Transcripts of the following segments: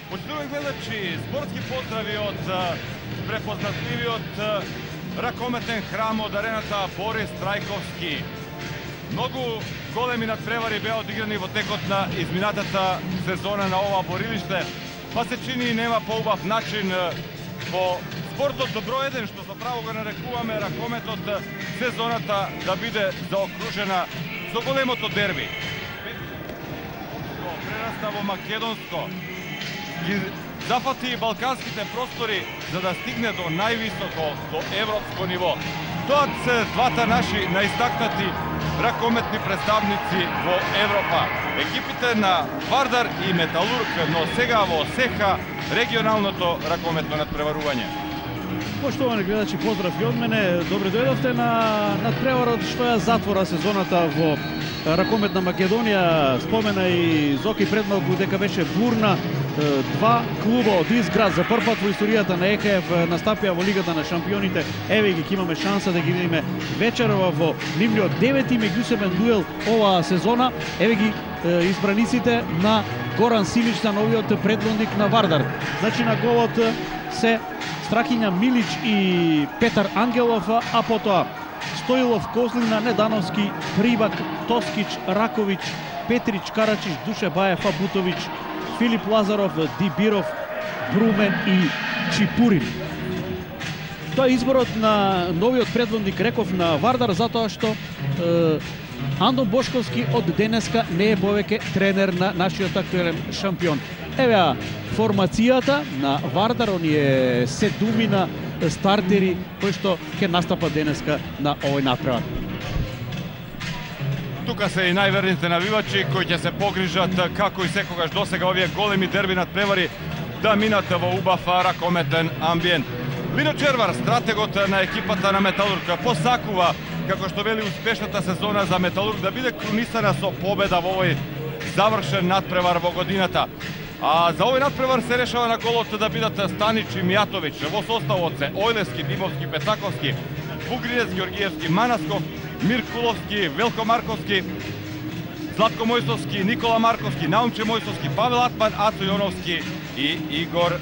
Почитувани гледачи, спортски поздрави од препознатливиот ракометен храм од арената Борис Трајковски. Многу големи надпревари беа одиграни во текот на изминатата сезона на ова борилиште, па се чини и нема поубав начин во спортот добро еден, што за право го нарекуваме ракометот, сезоната да биде заокружена со големото дерби. Прераста во македонско, ги зафати балканските простори за да стигне до највисоко, до европско ниво. Тоа се двата наши наистакнати ракометни представници во Европа. Екипите на Вардар и Металург, но сега во СЕХА регионалното ракометно надпреварување. Поштовани гледачи, поздрав и од мене. Добре дојдовте на надпреварот што ја затвора сезоната во ракометна Македонија. Спомена и Зоки пред малку дека беше бурна. Два клуба од Изград за прв пат во историјата на ЕКФ настапија во Лигата на шампионите. Еве ги имаме шанса да ги видиме вечерва во нивниот девети меѓусебен дуел оваа сезона. Еве ги избраниците на Горан Симич, новиот предводник на Вардар. Значи на голот се Страхиња Милич и Петар Ангелов, а потоа Стоилов, Козлина, Недановски, Прибак, Тоскич, Ракович, Петрич, Карачиш, Душе Баев, Бутович, Филип Лазаров, Дибиров, Брумен и Чипурин. Тоа е изборот на новиот предводник, реков, на Вардар, затоа што Андон Бошковски од денеска не е повеќе тренер на нашиот актуелен шампион. Еве формацијата на Вардар, оние седумина стартери кои што ќе настапат денеска на овој надпревар. Тука се и најверните навивачи кои ќе се погрижат како и секогаш досега овие големи дерби надпревари да минат во убав ракометен амбиент. Лино Червар, стратегот на екипата на Металург, посакува, како што вели, успешната сезона за Металург да биде крунисана со победа во овој завршен надпревар во годината. А за овој надпревар се решава на голот да бидат Станич и Мијатович. Во составот се Ојлевски, Димовски, Петаковски, Бугринец, Георгиевски, Манасков, Миркуловски, Велко Марковски, Златко Мојсовски, Никола Марковски, Наумче Мојсовски, Павел Атман, Ацо Јоновски и Игор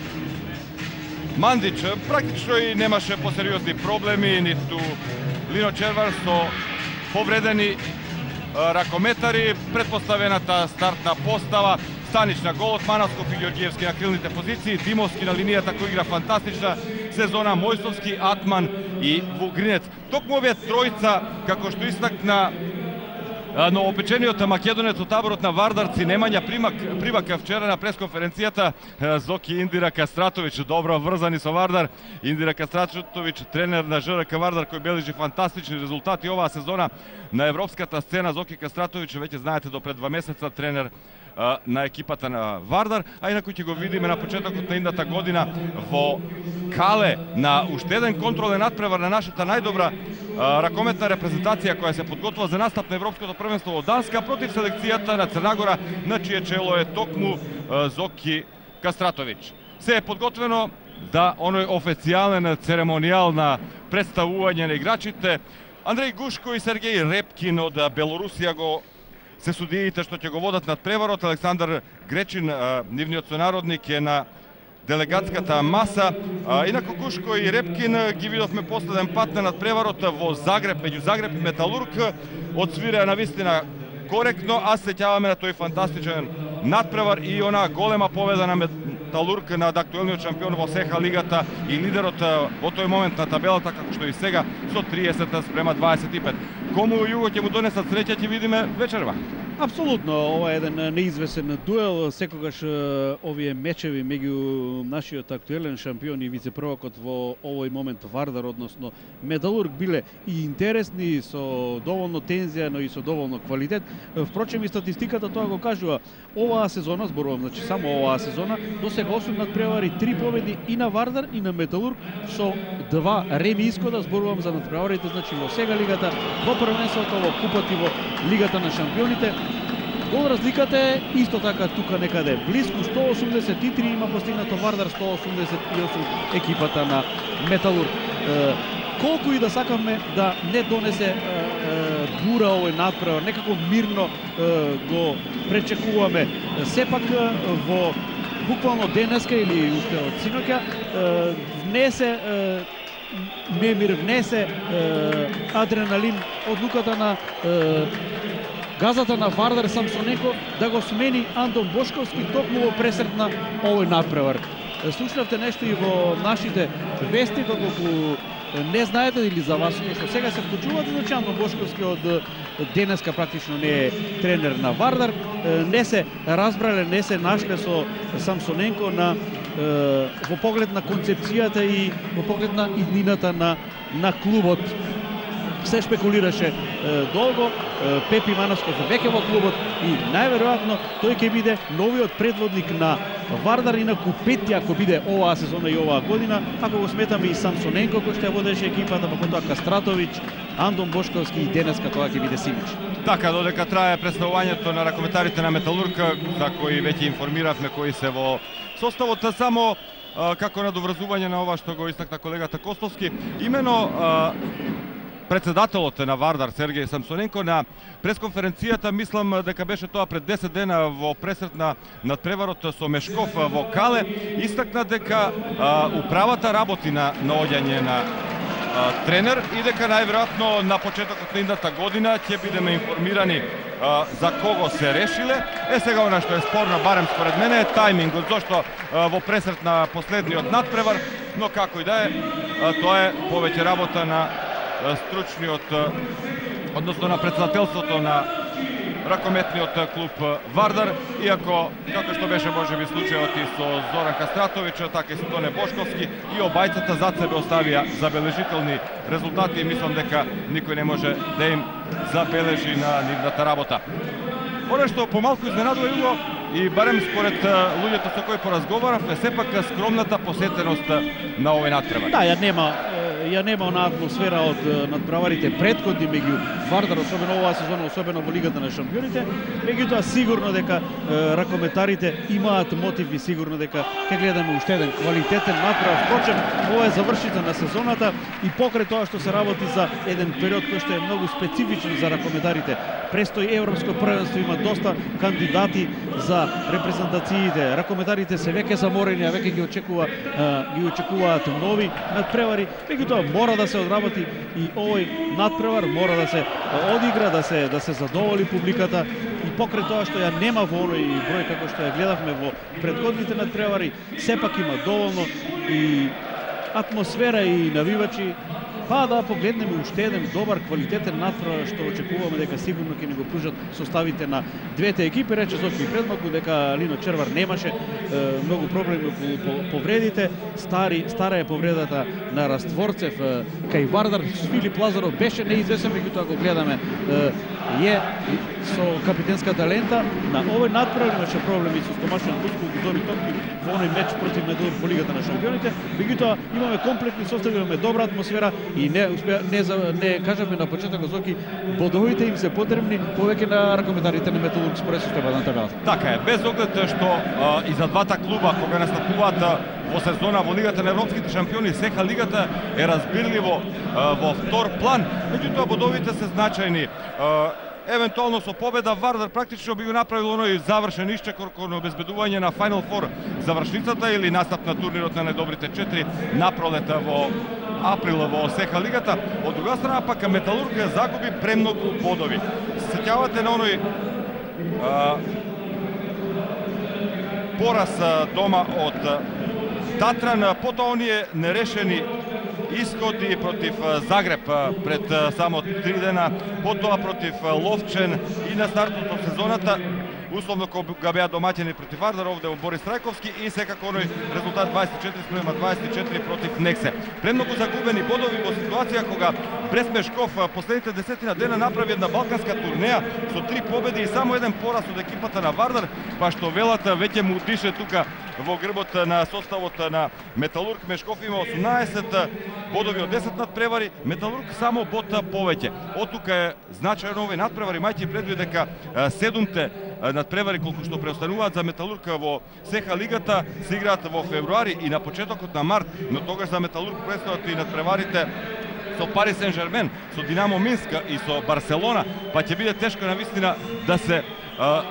Мандич. Практично и немаше посериозни проблеми, ниту Лино Червар со повредени ракометари, предпоставената стартна постава, Станич на голот, Манасков и Георгиевски на крилните позиции, Димовски на линијата кој игра фантастична сезона, Мојсовски, Атман и Вугринец. Токму овие тројца, како што истакна новопечениот македонец од таборот на вардарци Немања Прибак вчера на пресконференцијата, Зоки Индира Кастратович, добро врзани со Вардар. Индира Кастратович, тренер на ЖРК Вардар, кој бележи фантастични резултати оваа сезона на европската сцена. Зоки Кастратович, веќе знаете, до пред 2 месеца тренер на екипата на Вардар, а инаку ќе го видиме на почетокот на идната година во Кале на уште еден контролен надпревар на нашата најдобра ракометна репрезентација која се подготвува за настап на Европското првенство во Данска против селекцијата на Црнагора, на чие чело е токму Зоки Кастратович. Се е подготвено да оној официјален церемонијал на представување на играчите. Андреј Гушко и Сергеј Репкин од Белорусија се судиите што ќе го водат надпреварот. Александар Гречин, нивниот сонародник, е на делегатската маса. Инаку Гушко и Репкин ги видовме последен пат на надпреварот во Загреб, меѓу Загреб и Металург. Одсвиреа на вистина коректно, а сеќаваме на тој фантастичен надпревар и она голема победа на Металург над актуелниот шампион во СЕХА лигата и лидерот во тој момент на табелата, како што и сега, со 30-25. Кому Југо ќе му донесат среќа, ќе видиме вечерва. Апсолутно, ова е еден неизвесен дуел. Секогаш овие мечеви меѓу нашиот актуелен шампион и вице-првакот во овој момент Вардар, односно Металург, биле и интересни, со доволно тензија, но и со доволно квалитет. Впрочем, и статистиката тоа го кажува. Оваа сезона, зборувам, значи само оваа сезона, досега 8 надпревари, 3 победи и на Вардар и на Металург, со 2 реми исхода. Зборувам за надпреварите, значи во сега лигата, во првенството, во купот и во Лигата на шампионите. Гол разликата е исто така тука некаде близко, 183 има постигнато Вардар, 188 екипата на Металург. Колку и да сакавме да не донесе бура овој надпревар, некако мирно го пречекуваме. Сепак во буквално денеска или уште од синоќа внесе немир, внесе адреналин одлуката на газата на Вардар Самсоненко да го смени Андон Бошковски токму во пресрет на овој надпревар. Слушнавте нешто и во нашите вести, доколку не знаете или за вас што сега се вклучувате, значи Андон Бошковски од денеска практично не е тренер на Вардар, не се разбрале, не се нашле со Самсоненко во поглед на концепцијата и во поглед на иднината на клубот. Се шпекулираше долго, Пепи Манасков веќе во клубот и најверојатно тој ќе биде новиот предводник на Вардар и на купети ако биде оваа сезона и оваа година, ако го сметаме и Самсоненко кој што ја водеше екипата, па потоа Кастратовиќ, Андон Бошковски и денеска тоа ќе биде Симич. Така, додека трае представувањето на ракометарите на Металург, за кои веќе информиравме кои се во составот, само како надоврзување на ова што го истакна колегата Костовски, имено председателот на Вардар Сергеј Самсоненко на пресконференцијата, мислам дека беше тоа пред 10 дена во пресрет на надпреварот со Мешков во Кале, истакна дека управата работи на наоѓање на тренер и дека најверојатно на почетокот на идната година ќе бидеме информирани за кого се решиле. Сега она што е спорно, барем според мене, е тајмингот, зашто во пресрет на последниот надпревар, но како и да е, тоа е повеќе работа на стручниот, односно на председателството на ракометниот клуб Вардар, иако, како што беше можеби случајот и со Зоран Кастратовиќ, така и со Тоне Бошковски, и обајцата зад себе оставија забележителни резултати и мислам дека никој не може да им забележи на нивната работа. Оно што помалку изненадува Југо, и барем според луѓето со кои поразговарав, е сепак скромната посетеност на овој надпревар. Да, ја нема онаа атмосфера од надпреварите претходни меѓу Вардар, особено оваа сезона, особено во Лигата на шампионите. Меѓутоа сигурно дека ракометарите имаат мотив и сигурно дека ќе гледаме уште еден квалитетен надпревар. Впрочем, ова е завршица на сезоната и покрај тоа што се работи за еден период кој што е многу специфичен за ракометарите. Престои европско првенство, има доста кандидати за репрезентациите. Ракометарите се веќе заморени, а веќе ги очекуваат нови надпревари. Меѓутоа мора да се одработи и овој надпревар, мора да се одигра, да се задоволи публиката и покрај тоа што ја нема во оној број како што ја гледавме во претходните надпревари, сепак има доволно и атмосфера и навивачи, па да погледнеме уште еден добар квалитетен надпревар што очекуваме дека сигурно ќе ни го пружат составите на двете екипи. Рече Зоки предмалку дека Лино Червар немаше многу проблеми околу повредите. Стара е повредата на Растворцев кај Вардар. Филип Лазаров беше неизвестен, меѓутоа го гледаме е со капитенската лента. На овој надпревар имаше проблеми со стомашен мускул и Дори Топки во оној меч против Металург во Лигата на шампионите. Меѓутоа имаме комплетни состави, имаме добра атмосфера и не кажаме на почетокот Зоки, бодовите им се потребни повеќе на ракометарите на Металург според составата на табелата. Така е, без оглед што и за двата клуба кога настапуваат во сезона во Лигата на европските шампиони, сека лигата е разбирливо во втор план, меѓутоа бодовите се значајни. Евентуално со победа Вардар практично би го направил оној завршен исчекор кон обезбедување на Final Four завршницата или настап на турнирот на најдобрите 4 напролета во април во сека лигата. Од друга страна пак Металург загуби премногу бодови. Сеќавате на оној пораз дома од Татран, потоа оние нерешени исходи против Загреб пред само 3 дена, потоа против Ловчен и на стартот од сезоната, условно кога беа домаќени против Вардар овде во Борис Трајковски и секако оној резултат 24-24 против Нексе. Премногу загубени бодови во ситуација кога Брес Мешков последните 10 дена направи една балканска турнеја со 3 победи и само еден пораз од екипата на Вардар, па што велата веќе му дише тука во грбот на составот на Металург. Мешков има 18 бодови од 10 надпревари, Металург само бод повеќе. Од тука е значајно овој надпревар, имајќи предвид дека 7-те надпревари колку што преостануваат за Металург во сеха лигата се играат во февруари и на почетокот на март, но тогаш за Металург престојат и надпреварите со Пари Сен Жермен, со Динамо Минска и со Барселона, па ќе биде тешко навистина да се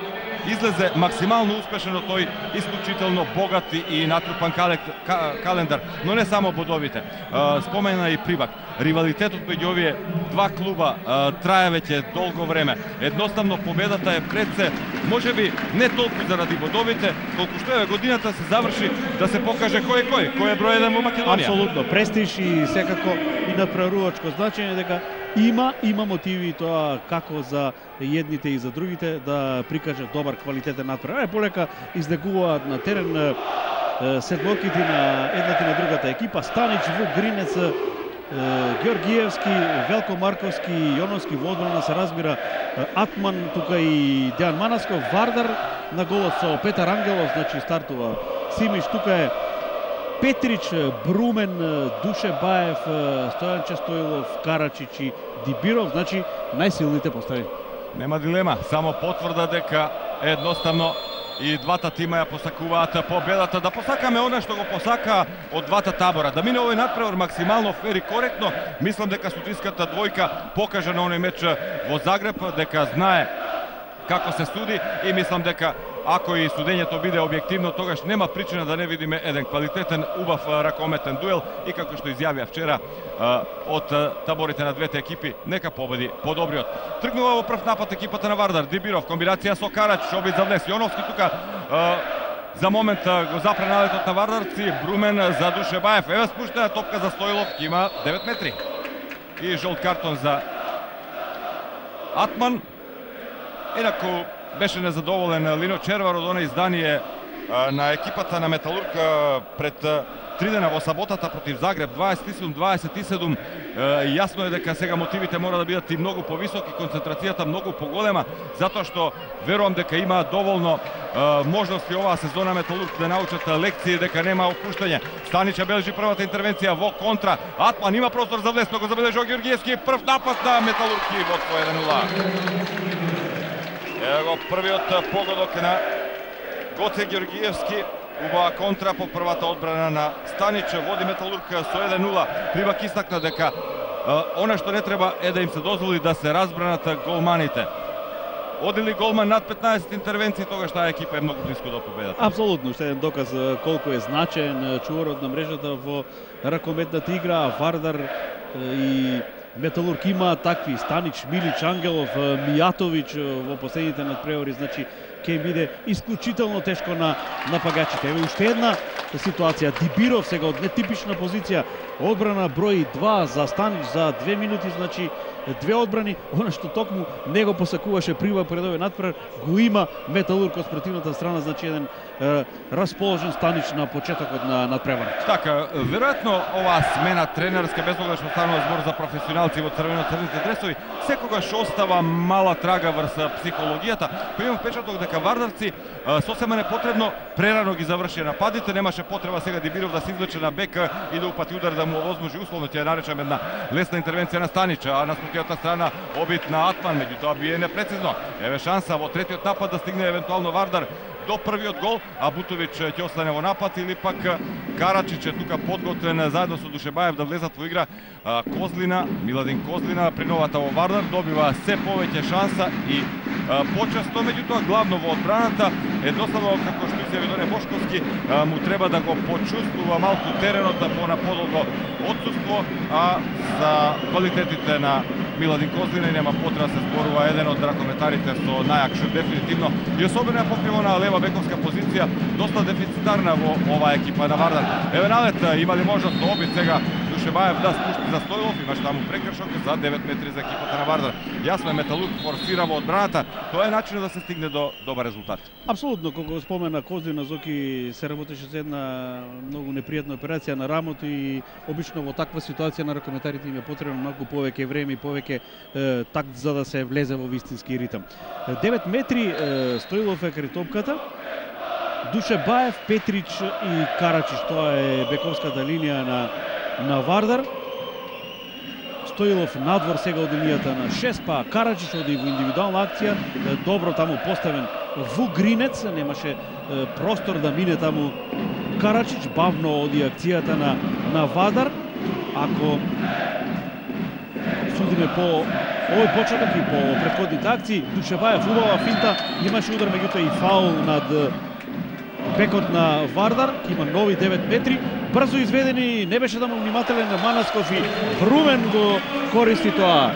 излезе максимално успешен од тој исклучително богат и натрупан календар, но не само бодовите. Спомена и Прибак. Ривалитетот меѓу овие два клуба трае веќе долго време. Едноставно победата е пред се, можеби не толку заради бодовите, колку што е годината се заврши да се покаже кој е број 1 во Македонија. Апсолутно, престиж и секако и надпреварувачко значење дека има мотиви тоа како за едните и за другите да прикажат добар квалитетен надпревар. Полека изнегуваат на терен седморките на едната и на другата екипа. Станич, Вугринец, Георгиевски, Велко Марковски, Јоновски во одбрана се разбира, Атман, тука и Дејан Манасков, Вардар на голот со Петар Ангелов, значи стартува Симиш, тука е Петрич, Брумен, Душе Баев, Стојанче Стоилов, Карачич и Дибиров, значи најсилните постави. Нема дилема, само потврда дека едноставно и двата тима ја посакуваат победата, да посакаме она што го посака од двата табора. Да мине овој надпревар максимално фер и коректно, мислам дека сутринската двојка покажа на оној меч во Загреб дека знае како се суди и мислам дека ако и судењето биде објективно, тогаш нема причина да не видиме еден квалитетен, убав ракометен дуел и како што изјавија вчера од таборите на двете екипи, нека победи подобриот. Тргнува во прв напад екипата на Вардар, Дибиров, комбинација со Карач, обид за влез, Јоновски тука за момент го запре налетот на вардарци, Брумен за Душебаев, ева спуштена топка за Стоилов, има 9 метри. И жолт картон за Атман. Инаку беше незадоволен Лино Червар од оно издание на екипата на Металург пред 3 дена во саботата против Загреб 27-27. Јасно е дека сега мотивите мора да бидат и многу повисоки, концентрацијата многу поголема, затоа што верувам дека има доволно можности оваа сезона Металург да научат лекции, дека нема опуштање. Станича бележи првата интервенција во контра. Атман има простор за влез, но го забележува Георгиевски, прв напад на Металург и водство 1-0. Ево го првиот погодок на Гоце Георгиевски. Убава контра по првата одбрана на Станич. Води Металург со 1-0. Прибак истакна дека она што не треба е да им се дозволи да се разбранат голманите. Оди ли голман над 15 интервенции, тогаш таа екипа е многу близко до победата. Апсолутно, уште еден доказ колку е значаен чуварот на мрежата во ракометната игра. Вардар и Металург има такви, Станич, Милич, Ангелов, Мијатовиќ во последните надпревари, значи ќе им биде исклучително тешко на напагачите. Ево уште една ситуација, Дибиров сега од нетипична позиција, одбрана број 2 за Станич за 2 минути, значи две одбрани, она што токму не го посакуваше Прибак пред овој надпревар, го има Металург од спротивната страна, значи еден расположен Станич на почетокот на надпреварот. Така, веројатно оваа смена тренерска, без оглед што станува збор за професионалци во црвено-црвените дресови, секогаш остава мала трага врз психологијата. Имам впечаток дека вардарци сосема непотребно прерано ги завршија нападите, немаше потреба сега Дибиров да се извлече на бек и да упати удар да му овозможи, условно ќе ја наречам една лесна интервенција на Станич, а на спротивната страна обид на Атман, меѓутоа бие непрецизно. Еве шанса во третиот напад да стигне евентуално Вардар до првиот гол, а Бутовиќ ќе остане во напад или пак Карачич е тука подготвен заедно со Душебаев да влезат во игра. Козлина, Миладин Козлина при новата во Вардар добива се повеќе шанса и почесто, меѓутоа главно во одбраната, едноставно како што се Видоне Бошковски му треба да го почувствува малку теренот на подолго отсуство, а за квалитетите на Миладин Козлина нема потреба се зборува, еден од ракометарите со најак шут дефинитивно и особено ја покривона лева бековска позиција, доста дефицитарна во оваа екипа на Вардар. Еве налет, има ли можност да обид сега Душебаев да спушти за Стоилов, имаш таму прекршок за 9 метри за екипата на Вардар. Јасно е, Металург форсира во одбраната, тоа е начинот да се стигне до добар резултат. Апсолутно, како спомена Козлина, Зоки се работеше за една многу непријатна операција на рамото и обично во таква ситуација на ракометарите им е потребно малку повеќе време и повеќе такт за да се влезе во вистински ритам. 9 метри Стоилов е кај топката. Душебаев, Петрич и Карачич, тоа е бековската линија на Вардар. Стоилов надвор сега од линијата на 6, па Карачич оди во индивидуална акција, добро таму поставен Вугринец, немаше простор да мине таму Карачич, бавно оди акцијата на Вардар. Ако судиме по овој почеток и по претходните акции. Душеваев убава финта, имаше удар, меѓутоа и фаул над бекот на Вардар, има нови 9 метри, брзо изведени, не беше таму внимателен на Манасков и Брумен го користи тоа.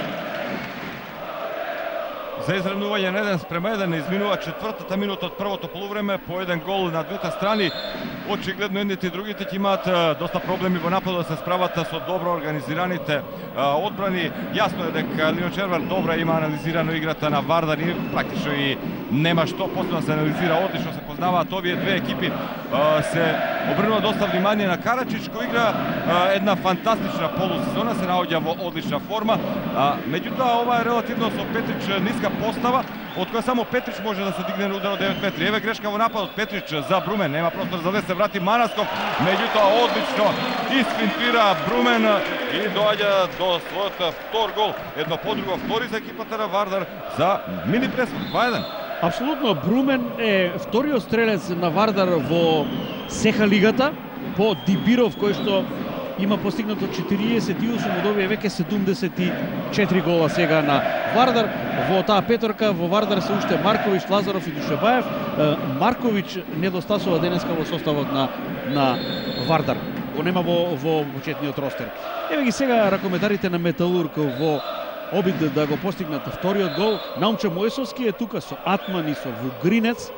За изравнување на 1:1 изминува четвртата минута од првото полувреме, по еден гол на двете страни. Очигледно едните и другите ќе имаат доста проблеми во нападот да се справат со добро организираните одбрани. Јасно е дека Лино Червар добро има анализирано играта на Вардар и практично и нема што посебно да се анализира, одлично се познаваат овие две екипи. Се обрнува доста внимание на Карачич, кој игра една фантастична полусезона, се наоѓа во одлична форма. Меѓутоа ова е релативно со Петрич ниска постава, од која само Петрич може да се дигне на удар од 9 метри. Еве грешка во нападот, Петрич за Брумен, нема простор за да се врати Манасков, меѓутоа одлично isfintira Брумен и доаѓа до својот втор гол. Едно по друго втори за екипата на Вардар за мини пресвод 2:1. Апсолутно, Брумен е вториот стрелец на Вардар во сеха лигата, по Дибиров, кој што има постигнато 48 од овие веќе 74 гола сега на Вардар. Во таа петорка во Вардар се уште Марковиќ, Лазаров и Душебаев. Марковиќ недостасува денеска во составот на Вардар. Го нема во почетниот ростер. Еве ги сега ракометарите на Металург во обид да го постигнат вториот гол. Наумче Мојсовски е тука со Атман и со Вугринец.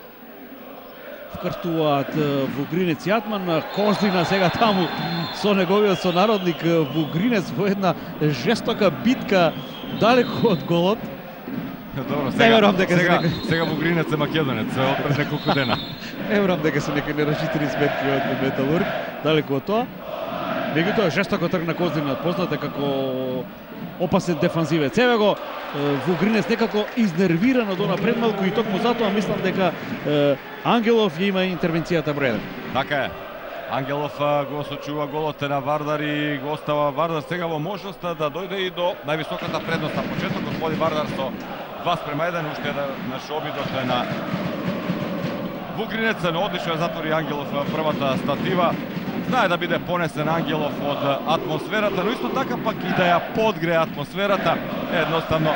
Вкртуваат Вугринец и Атман. Коздина сега таму со неговиот сонародник Вугринец во една жестока битка далеку од голот. Добро, сега Вугринец е македонец, од пред неколку дена. Не верувам дека се некои неразчитени сметки од Металург, далеку од тоа. Меѓутоа жестоко тргна Коздина, познат е како опасен дефанзивец. Еве го Вугринец некако изнервиран од она пред малку и токму затоа мислам дека Ангелов ја има интервенцијата број 1. Така е. Ангелов го сочува голот на Вардар и го остава Вардар сега во можноста да дојде и до највисоката предност на почетокот. Води Вардар со 2:1, уште еднаш обидот на Вугринец, но одлично затвори Ангелов првата статива. Знае да биде понесен Ангелов од атмосферата, но исто така пак и да ја подгре атмосферата. Едноставно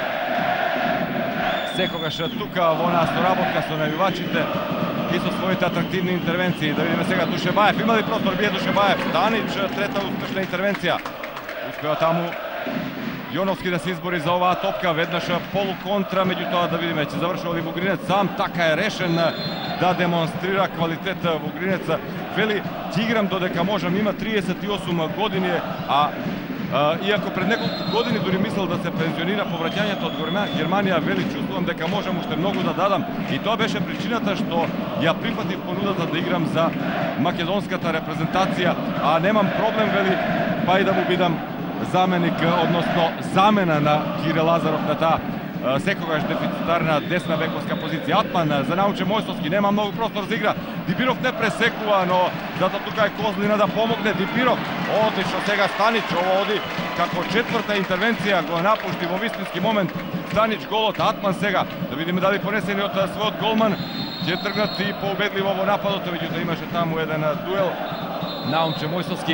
секогаш тука во нас соработка со навивачите и со своите атрактивни интервенции. Да видиме сега Душебаев, има ли простор, бие Душебаев, Станич, трета успешна интервенција. Успеа таму Јоновски да се избори за оваа топка, веднаш полуконтра, меѓутоа да видиме ќе завршува ли Вугринец сам, така е решен да демонстрира квалитет Вугринец. Вели, ќе играм додека можам, има 38 години, иако пред неколку години дури мислел да се пензионира по враќањето од Германија, вели, чувствувам дека можам уште многу да дадам и тоа беше причината што ја прифатив понудата да играм за македонската репрезентација, а немам проблем, вели, па и да му бидам заменик, односно замена на Кире Лазаров на таа секогаш дефицитарна десна бековска позиција. Атман за Наумче Мојсовски, нема многу простор за игра. Дибиров не пресекува, но затоа тука е Козлина да помогне. Дибиров, одлично сега Станич, ово оди како четврта интервенција, го напушти во вистински момент Станич голот. Атман сега, да видиме дали понесени од својот голман, ќе тргнат и поубедливо во нападот, меѓутоа имаше таму еден дуел. Наумче Мојсовски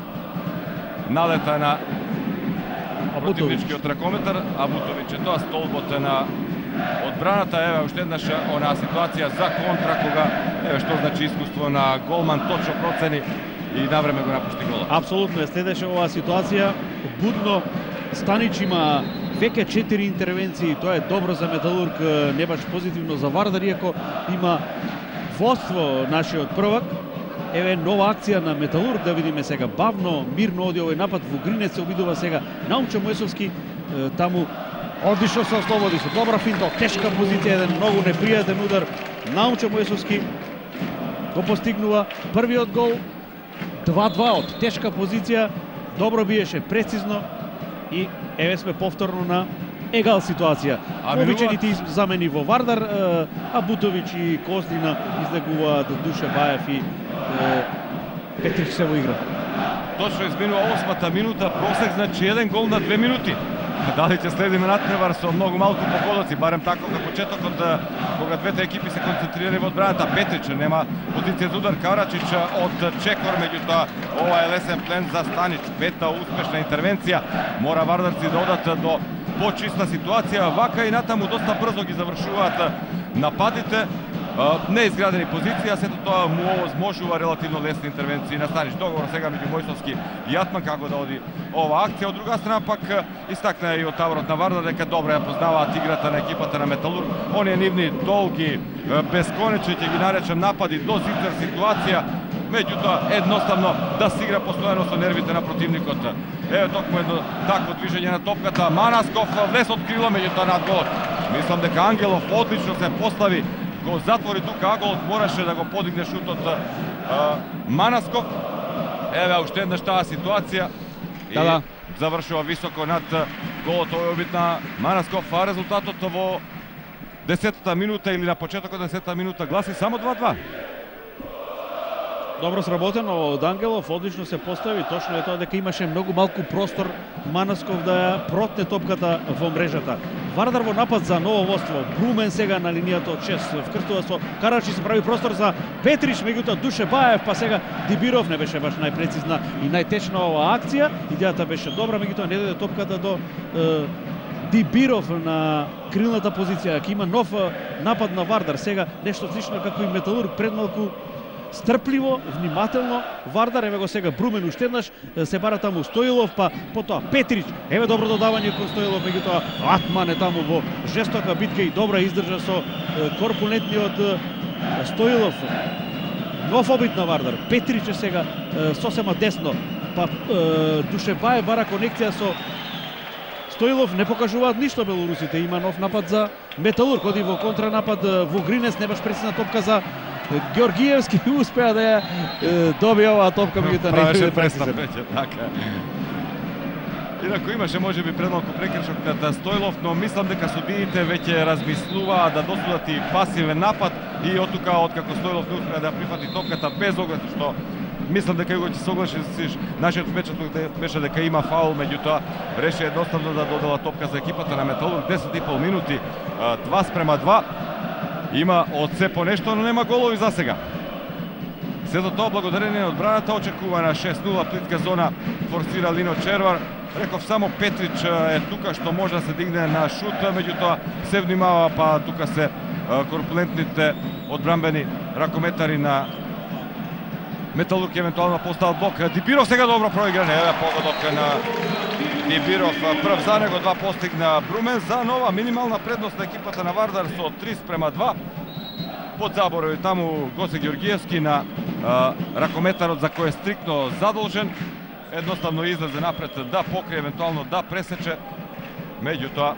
налета на противничкиот ракометар, Абутовиќ е тоа столбот на одбраната. Еве уште еднаш онаа ситуација за контра, кога еве што значи искуство на голман, точно процени и навреме го напушти голот. Апсолутно е следеше оваа ситуација. Будно Станич има веќе 4 интервенции, тоа е добро за Металург, не баш позитивно за Вардар, иако има водство нашиот првак. Еве нова акција на Металург, да видиме сега бавно, мирно оди овој напад. Вугринец се обидува сега Наумче Мојсовски, таму одлично се ослободи со добра финта, тешка позиција, еден многу непријатен удар. Наумче Мојсовски го постигнува првиот гол. 2:2 од тешка позиција, добро биеше, прецизно и еве сме повторно на егал ситуација. Повеќените замени во Вардар, Абутовиќ и Коздина излегуваат Душебаев и Петрич се во игра. Точно изминува 8-та минута, просек значи еден гол на 2 минути. Дали ќе следиме надпревар со многу малку погодоци, барем тако како почетокот, кога двете екипи се концентрирани во одбраната. Петрич нема позиција за удар, Карачич од Чекор, меѓутоа ова е лесен плен за Станич. Пета успешна интервенција, мора вардарци да одат до почиста ситуација, вака и натаму доста брзо ги завршуваат нападите. Неизградени позиции, а сето тоа му овозможува релативно лесни интервенции на Станич. Договор сега меѓу Мојсовски и Атман како да оди ова акција. Од друга страна пак истакна и од таворот на Вардар дека добро ја познаваат играта на екипата на Металург. Оние нивни долги, бесконечни, ќе ги наречам, напади до зицер ситуација, меѓутоа едноставно да се игра постојано со нервите на противникот. Еве токму едно такво движење на топката. Манасков влез од крило, меѓутоа над голот. Мислам дека Ангелов одлично се постави, го затвори тука Аголот, мораше да го подигне шутот Манасков. Еве уште еднаш таа ситуација и завршува високо над голот. Овој обид на Манасков, а резултатот во 10-та минута или на почетокот на 10-та минута гласи само 2-2. Добро сработено од Ангелов, одлично се постави, точно е тоа дека имаше многу малку простор Манасков да ја протне топката во мрежата. Вардар во напад за ново водство, Брумен сега на линијата од 6, вкртува со Карачи, се прави простор за Петрич, меѓутоа Душе Баев, па сега Дибиров, не беше баш најпрецизна и најтечна оваа акција, идејата беше добра, меѓутоа не дојде топката до Дибиров на крилната позиција, ќе има нов напад на Вардар, сега нешто слично како и Металург пред малку. Стрпливо, внимателно, Вардар, еве го сега Брумен уште еднаш, се бара таму Стоилов, па потоа Петрич, еве добро додавање кон Стоилов, меѓутоа Атман е таму во жестока битка и добра издржа со корпулентниот Стоилов. Нов обид на Вардар, Петрич е сега сосема десно, па Душебаев бара конекција со Стоилов, не покажуваат ништо белорусите, има нов напад за Металург, оди во контранапад во Гринес, не баш пресна топка за Георгиевски, успеа да ја добие оваа топка, меѓутоа не правеше пресна веќе, така. Инаку имаше можеби предмалку прекршок над Стоилов, но мислам дека судиите веќе размислуваат да досудат и пасивен напад и од тука откако Стоилов не успеа да прифати топката без оглед, што мислам дека го ќе согласиш, нашиот впечаток беше дека има фаул, меѓутоа реши едноставно да додела топка за екипата на Металург. 10,5 минути, 2:2. Има од се по нешто, но нема голови за сега. Сето тоа благодарение на одбраната, очекувана 6:0, плитка зона, форсира Лино Червар. Реков само Петрич е тука што може да се дигне на шут, меѓутоа се внимава, па тука се корпулентните одбранбени ракометари на Металург евентуално постават блок. Дибиров сега добро проигране, еве погодок на Дибиров, прв за него, 2 постигна Брумен за нова минимална предност на екипата на Вардар со 3:2. Под заборови таму Госе Георгиевски на ракометарот за кој е стриктно задолжен. Едноставно излезе напред да покрие, евентуално да пресече. Меѓутоа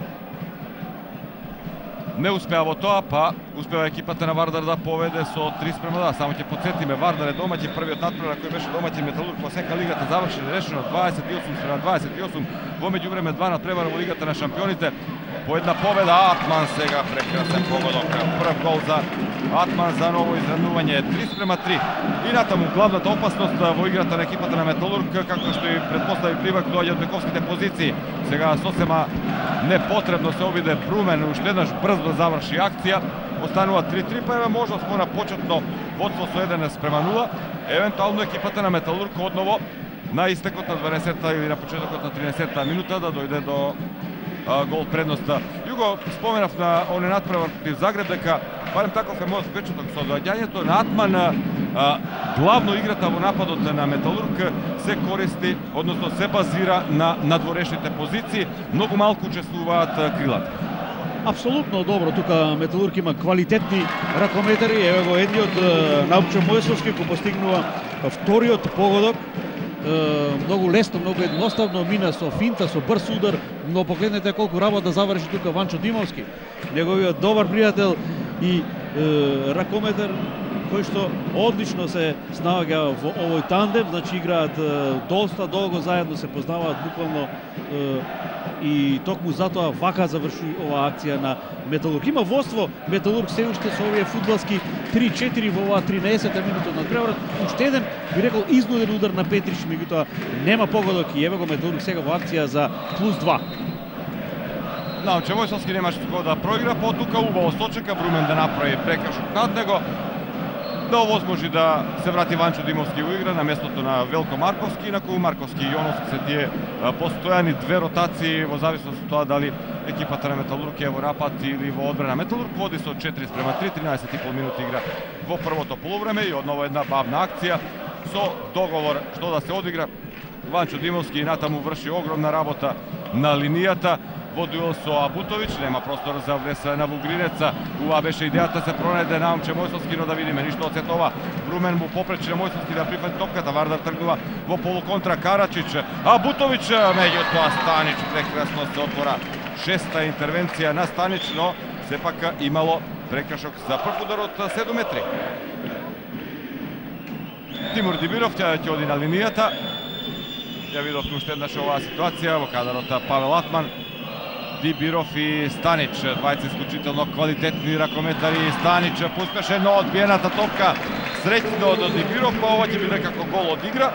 не успеа во тоа, па успеа екипата на Вардар да поведе со 3:2. Само ќе подсетиме, Вардар е домаќин, првиот натпревар кој беше домаќин Металург по сека лигата заврши решено 28:28. Во меѓувреме 2 натпревара во лигата на шампионите. По една победа, Атман сега прекрасен погодок. Прв гол за Атман за ново изравнување, 3:3. И натаму главната опасност во играта на екипата на Металург, како што и предпостави Привак, доаѓа од бековските позиции. Сега сосема непотребно се обиде Брумен, уште еднаш брзо да заврши акција. Останува 3:3, па еве можност на почетно водство со 1:0. Евентуално екипата на Металург одново на истекот на 12-та или на почетокот на 13-та минута да дојде до гол предноста. Југо, споменав на оне натпревар против Загреб дека барем таков е мојот впечаток со доаѓањето на Атман. Главно играта во нападот на Металург се користи, односно се базира на надворешните позиции, многу малку учествуваат крилата. Апсолутно добро, тука Металург има квалитетни ракометари, еве го едниот Наупчо Мојсовски кој постигнува вториот погодок. Многу лесно, многу едноставно мина со финта, со брз удар, но погледнете колку работа заврши тука Ванчо Димовски, неговиот добар пријател и ракометар кој што одлично се снаоѓа во овој тандем, значи играат доста долго заедно, се познаваат буквално и токму затоа вака заврши оваа акција на Металург. Има водство Металург се уште со овие фудбалски 3-4 во оваа 13-та минута на преврат. Уште еден, би рекол, изнуден удар на Петрич, меѓутоа нема погодок и еве го Металург сега во акција за +2. Науче Мојсовски немаше како да проигра, по тука убаво сочека Брумен да направи прекршок над него. да овозможи да се врати Ванчо Димовски во игра на местото на Велко Марковски, инаку Марковски и Јоновски се тие постојани две ротации во зависност од тоа дали екипата на Металург е во напад или во одбрана. Металург води со 4:3, 13,5 минути игра во првото полувреме и одново една бавна акција со договор што да се одигра. Ванчо Димовски натаму врши огромна работа на линијата. Во дуел со Абутовиќ, нема простор за влез на Вугринеца. Ова беше идејата се пронајде на Момче Мојсовски, но да видиме ништо од сето ова. Брумен му попречи на Мојсовски да прифати топката. Вардар тргнува во полуконтра Карачич. Абутовиќ, меѓутоа Станич прекрасно се отвора. Шеста интервенција на Станич, но сепак имало прекршок за прв удар од 7 метри. Тимур Дибиров ќе оди на линијата. Ја видовме уште еднаш оваа ситуација во кадарот Павел Атман. Дибиров и Станич, двајца исклучително квалитетни ракометари. Станич пуспеше, но одбиената топка среќно од Дибиров, па ова ќе биде како гол од игра.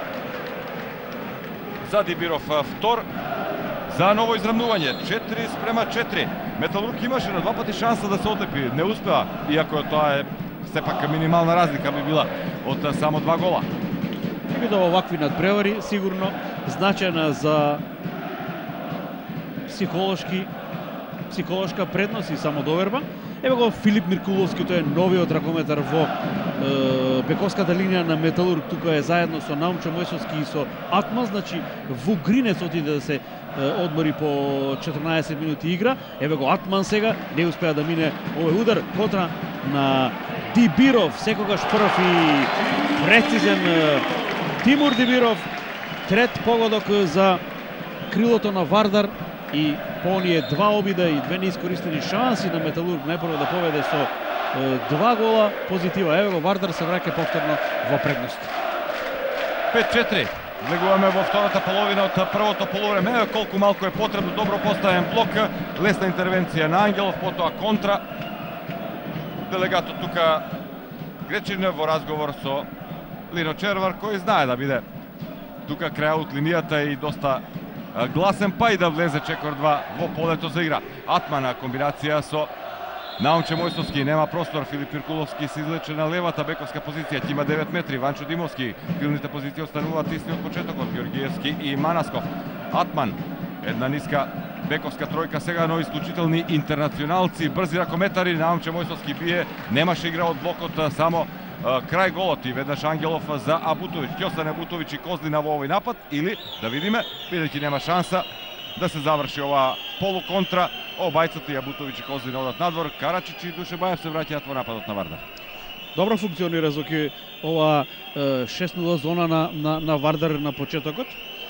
За Дибиров втор, за ново израмнување, 4:4. Металург имаше на два пати шанса да се одлепи, не успеа, иако тоа е сепак минимална разлика би била од само 2 гола. Би да овакви надпревари сигурно значајна за психолошка предност и самодоверба. Ево го Филип Миркуловски, тој е новиот ракометар во бековската линија на Металург. Тука е заедно со Наумче Мојсовски и со Атман, значи Вугринец отиде да се одмори по 14 минути игра. Еве го Атман сега, не успеа да мине овој удар контра на Дибиров, секогаш прв и прецизен Тимур Дибиров. Трет погодок за крилото на Вардар и по оние два обида и две неискористени шанси на Металург најпрво да поведе со 2 гола позитива. Ево го Вардар се враќа повторно во предност. 5:4. Влегуваме во втората половина од првото полувреме. Ево колку малку е потребно, добро поставен блок, лесна интервенција на Ангелов, потоа контра. Делегатот тука Гречин во разговор со Лино Червар, кој знае да биде тука крај од линијата и доста гласен, па и да влезе Чекор 2 во полето за игра. Атмана комбинација со Наумче Мојсовски, нема простор. Филип Миркуловски се излече на левата бековска позиција, ќе има 9 метри. Ванчо Димовски, крилните позиции остануваат исти од почетокот. Георгиевски и Манасков. Атман, една ниска бековска тројка сега, но исклучителни интернационалци, брзи ракометари. Наумче Мојсовски бие, немаше игра од блокот, само крај голот и веднаш Ангелов за Абутовиќ. Ќе остане Абутовиќ и Козлина во овој напад или да видиме, бидејќи нема шанса да се заврши оваа полуконтра. Обајцата и Абутовиќ и Козлина одат надвор. Карачич и Душебаев се враќаат во нападот на Вардар. Добро функционира Зоки ова 6:0 зона на Вардар на почетокот.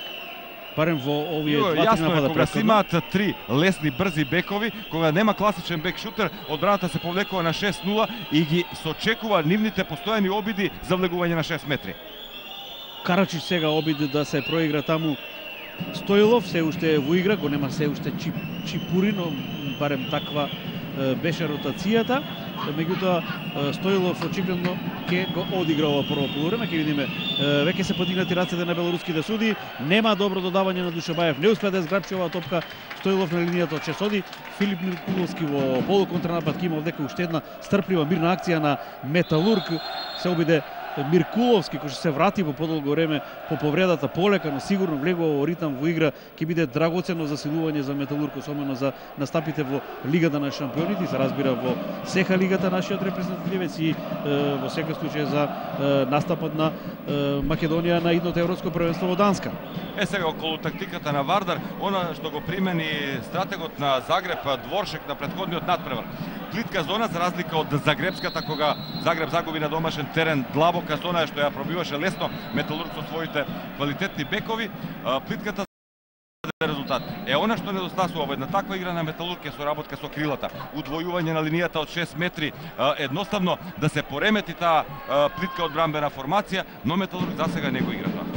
Барем во овие 2-3 напада кога се имаат 3 лесни брзи бекови, кога нема класичен бек шутер, одбраната се повлекува на 6:0 и ги сочекува нивните постојани обиди за влегување на 6 метри. Карачич сега обиди да се проигра таму. Стоилов се уште во игра, го нема се уште Чипурино, барем таква беше ротацијата. Меѓутоа Стоилов очигледно ќе го одигра ова прво полувреме. Ќе видиме веќе се подигнати рацете на белоруските суди. Нема добро додавање на Душебаев, не успеа да зграбчи оваа топка. Стоилов на линијата од 6 оди. Филип Миркуловски во полуконтранапад ќе има овдека уште една стрплива мирна акција на Металург. Се обиде Миркуловски, кој се врати по подолго време по повредата полека, но сигурно влегува во ритам во игра, ќе биде драгоценно засилување за Металург, особено за настапите во Лигата на шампионите, се разбира во сеха лигата нашиот репрезентативец и во секој случај за настапот на Македонија на идното европско првенство во Данска. Сега околу тактиката на Вардар, она што го примени стратегот на Загреб, Дворшек на претходниот надпревар. Плитка зона за разлика од Загребската, кога Загреб загуби на домашен терен, длабока зона што ја пробиваше лесно Металург со своите квалитетни бекови. Плитката резултат е она што недостасува во една таква игра на Металург е соработка со крилата, удвојување на линијата од 6 метри, едноставно да се поремети таа плитка одбранбена формација, но Металург засега не го игра тоа.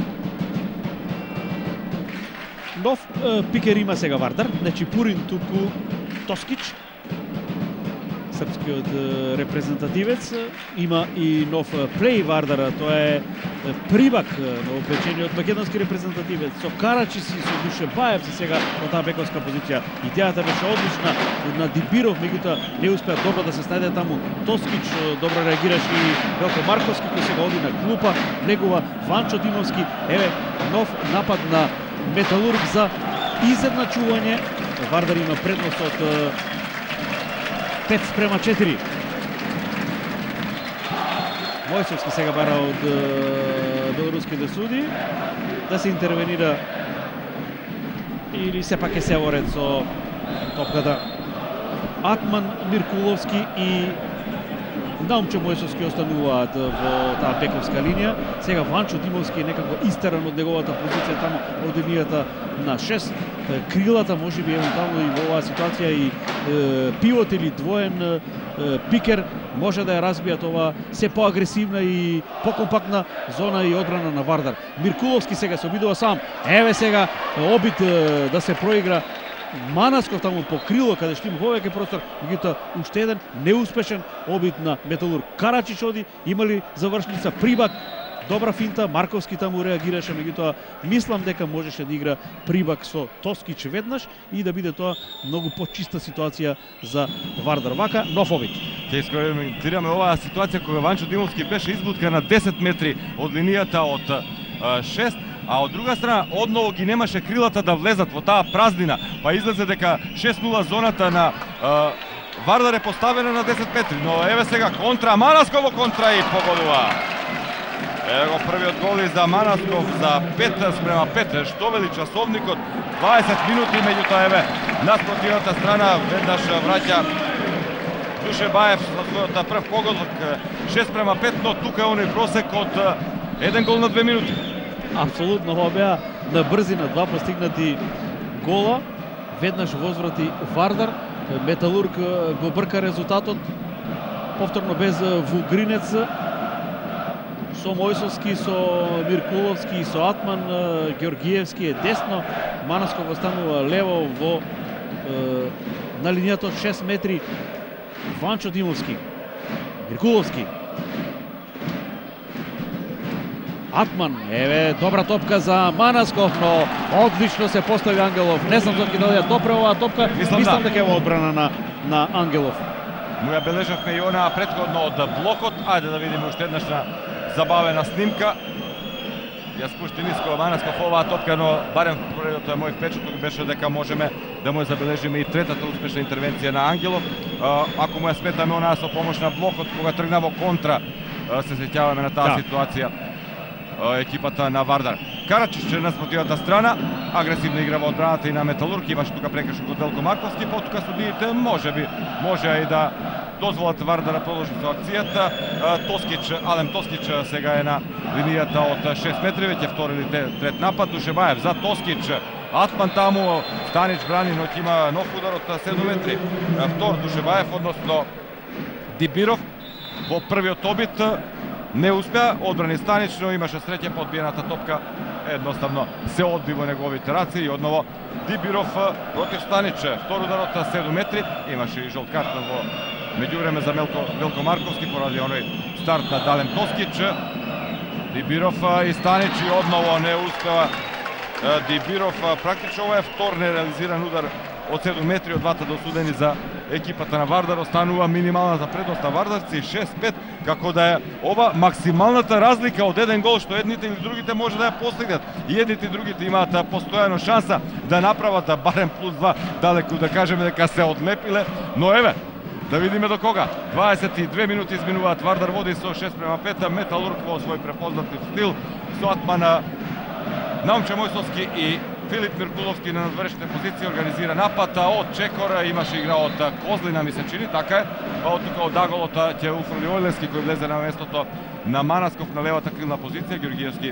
Нов пикер има сега Вардар, значи Пурин туку Тоскич. српскиот репрезентативец. Има и нов плей Вардар, тоа е прибак на опечениот македонски репрезентативец со Карачис и со Душебаев сега во таа бековска позиција. Идејата беше одлична на Дибиров, меѓутоа не успеа добро да се снајде таму. Тоскич добро реагираше и Велко Марковски кој сега оди на клупа, влегува Ванчо Димовски. Еве нов напад на Металург за изедначување. Вардар има предност од 5:4. Мојсовски сега бара од белоруските суди да се интервенира или сепак е се оред со топката. Атман Миркуловски и Наумчо Мојсовски остануваат во таа бековска линија. Сега Ванчо Димовски е некако истеран од неговата позиција таму од линијата на 6. Крилата можеби евентуално и во оваа ситуација и пивот или двоен пикер може да ја разбијат ова се поагресивна и покомпактна зона и одбрана на Вардар. Миркуловски сега се обидува сам. Еве сега обид да се проигра Манасков таму по крило каде што има повеќе простор, меѓутоа уште еден неуспешен обид на Металург. Карачич оди, имали завршница, прибак, добра финта, Марковски таму реагираше, меѓутоа мислам дека можеше да игра прибак со Тоскич веднаш и да биде тоа многу почиста ситуација за Вардар. Вака нов обид. Ќе искоментираме оваа ситуација кога Ванчо Димовски беше избутка на 10 метри од линијата од 6, а од друга страна одново ги немаше крилата да влезат во таа празнина, па излезе дека 6:0 зоната на Вардар е поставена на 10 метри, но еве сега контра, Манасков во контра и погодува. Ево го првиот гол и за Манасков за 5:5, што вели часовникот, 20 минути, меѓутоа еве на противната страна веднаш враќа Душебаев за својот прв погодок, 6:5, но тука е оној просек од 1 гол на 2 минути. Апсолутно, ова беа на брзина два постигнати гола. Веднаш возврати Вардар. Металург го брка резултатот. Повторно без Вугринец. Со Мојсовски, со Миркуловски и со Атман. Георгиевски е десно. Манасков останува лево во на линијата од 6 метри. Ванчо Димовски. Миркуловски. Атман, еве добра топка за Манасков, но одлично се постави Ангелов. Не знам дали ќе допре оваа топка. Мислам дека е во одбрана на Ангелов. Му ја бележавме и она претходно од блокот. Ајде да видиме уште еднаш забавена снимка. Ја спушти ниско Манасков оваа топка, но барем првиот мој впечаток беше дека можеме да му ја забележиме и третата успешна интервенција на Ангелов. Ако му ја сметаме она со помош на блокот кога тргна во контра, се сеќаваме на таа ситуација екипата на Вардар. Карачич на спротивната страна, агресивна игра во одбраната и на Металург, имаше тука прекршок од Велко Марковски, потука судиите може и да дозволат Вардар да продолжи со акцијата. Алем Тоскич сега е на линијата од 6 метри, веќе втори трет напад. Душебаев за Тоскич, Атман таму, Станич брани, но ќе има нов удар од 7 метри. Втор Душебаев, односно Дибиров во првиот обид не успеа, одбрани Станич, но имаше среќа по одбиената топка, едноставно се одби во неговите раце и одново Дибиров против Станич. Втор удар од 7 метри, имаше и жолт карта во меѓувреме за Велко Марковски поради оној старт на Далем Тоскич. Дибиров и Станич и одново не успеа Дибиров, практично ова е втор нереализиран удар од 7 метри од двата досудени за екипата на Вардар. Останува минималната предност на вардарци 6-5, како да е ова максималната разлика од еден гол што едните или другите може да ја постигнат. И едните и другите имаат постојано шанса да направат барем +2, далеку да кажеме дека се одлепиле, но еве да видиме до кога. 22 минути изминуваат, Вардар води со 6:5, Металург во свој препознатлив стил со Атмана, Наумчо Мојсовски и Филип Миркуловски на надвршните позиции организира напад од Чекора, имаше игра од Козлина, ми се чини, така е. Па од тука од Аголот ќе уфрли Ојлевски кој влезе на местото на Манасков на левата крилна позиција. Георгиевски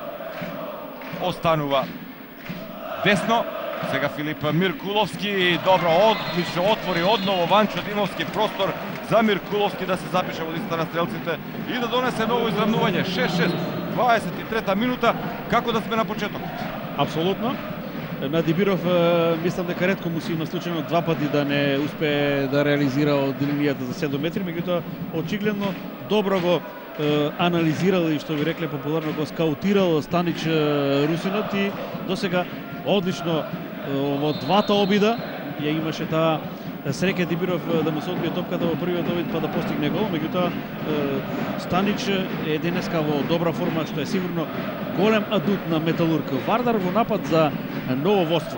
останува десно. Сега Филип Миркуловски, добро, одлично отвори одново Ванчо Димовски простор за Миркуловски да се запише во листата на стрелците и да донесе ново изравнување. 6-6, 23-та минута, како да сме на почетокот. Апсолутно. на Дибиров мислам дека ретко му се има случајно два пати да не успее да реализира од линијата за 7 метри, меѓутоа очигледно добро го анализирал и што ви рекле популарно го скаутирал Станич русинот и досега одлично во двата обида ја имаше таа среќа Дибиров да му се одбие топката во првиот обид па да постигне гол, меѓутоа Станич е денеска во добра форма, што е сигурно голем адут на Металург. Вардар во напад за ново водство.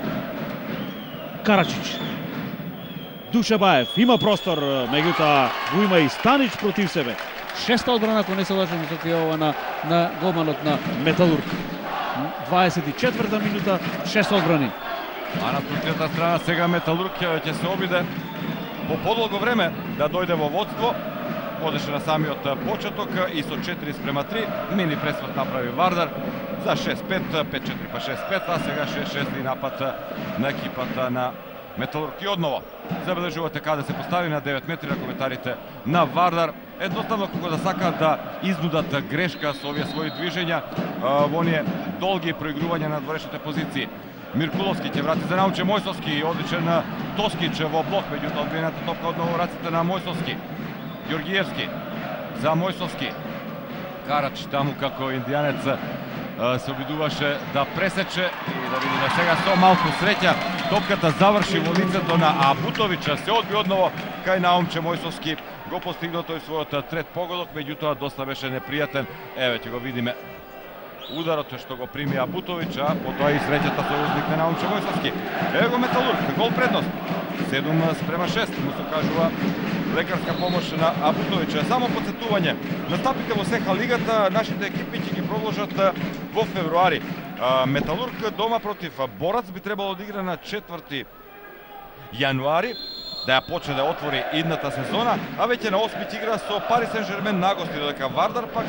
Карачич. Душабаев има простор, меѓутоа го има и Станич против себе. Шеста одбрана, ако не се лажам, ова на голманот на Металург. 24-та минута, 6 одбрани. А на противната страна сега Металург ќе се обиде по подолго време да дојде во водство. Одеше на самиот почеток и со 4:3 мини пресврт направи Вардар за 6-5, 5-4 па 6-5, а сега 6-6 напад на екипата на Металург. И одново забележувате каде се постави на 9 метри на коментарите на Вардар. Едноставно како да сакаат да изнудат грешка со овие своји движења во оние долги проигрувања на дворешните позиции. Миркуловски ќе врати за Наумче Мојсовски, одличен Тоскич во блок, меѓутоа одбиената топка одново раците на Мојсовски. Ѓоргиевски за Мојсовски. Карач таму како индијанец се обидуваше да пресече и да видиме сега со малку среќа топката заврши во лицето на Абутовича, се одби одново кај Наумче Мојсовски, го постигнал тој својот трет погодок, меѓутоа доста беше непријатен. Еве ќе го видиме ударот што го прими Абутович, а потоа и среќата со узник на Наумче Мојсовски. Еве го Металург, гол предност. 7:6 му се кажува лекарска помош на Абутович. Само подсетување, настапите во СХ лигата нашите екипи ќе ги продолжат во февруари. Металург дома против Борац би требало да игра на 4 јануари, да ја почне да отвори идната сезона, а веќе на 8 ќе игра со Пари Сен-Жермен на гости, додека Вардар пак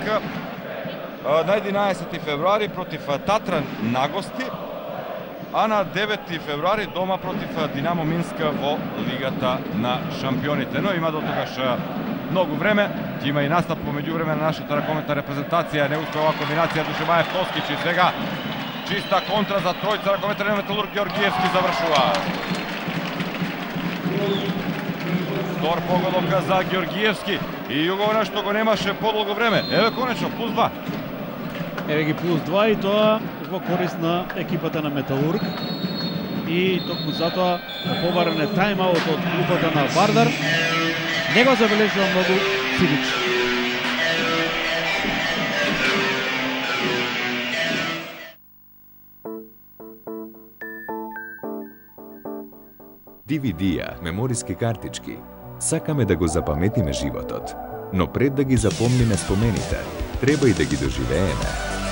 на 11 февруари против Татран на гости, а на 9 февруари дома против Динамо Минск во Лигата на шампионите. Но има до тогаш многу време, ќе има и настап помеѓу време на нашата ракометна репрезентација. Не успеа оваа комбинација Душебаев Тоскич и сега чиста контра за тројца ракометар на Металург. Ѓоргиевски завршува. Втор погодок за Ѓоргиевски и југовна што го немаше подолго време. Еве конечно плюс 2. Еве ги плюс 2 и тоа во корист на екипата на Металург. И токму затоа побаран е тајм-аут од клупата на Вардар. Не го забележува многу Силич. DVD-ја, мемориски картички. Сакаме да го запаметиме животот, но пред да ги запомниме спомените, треба и да ги доживееме.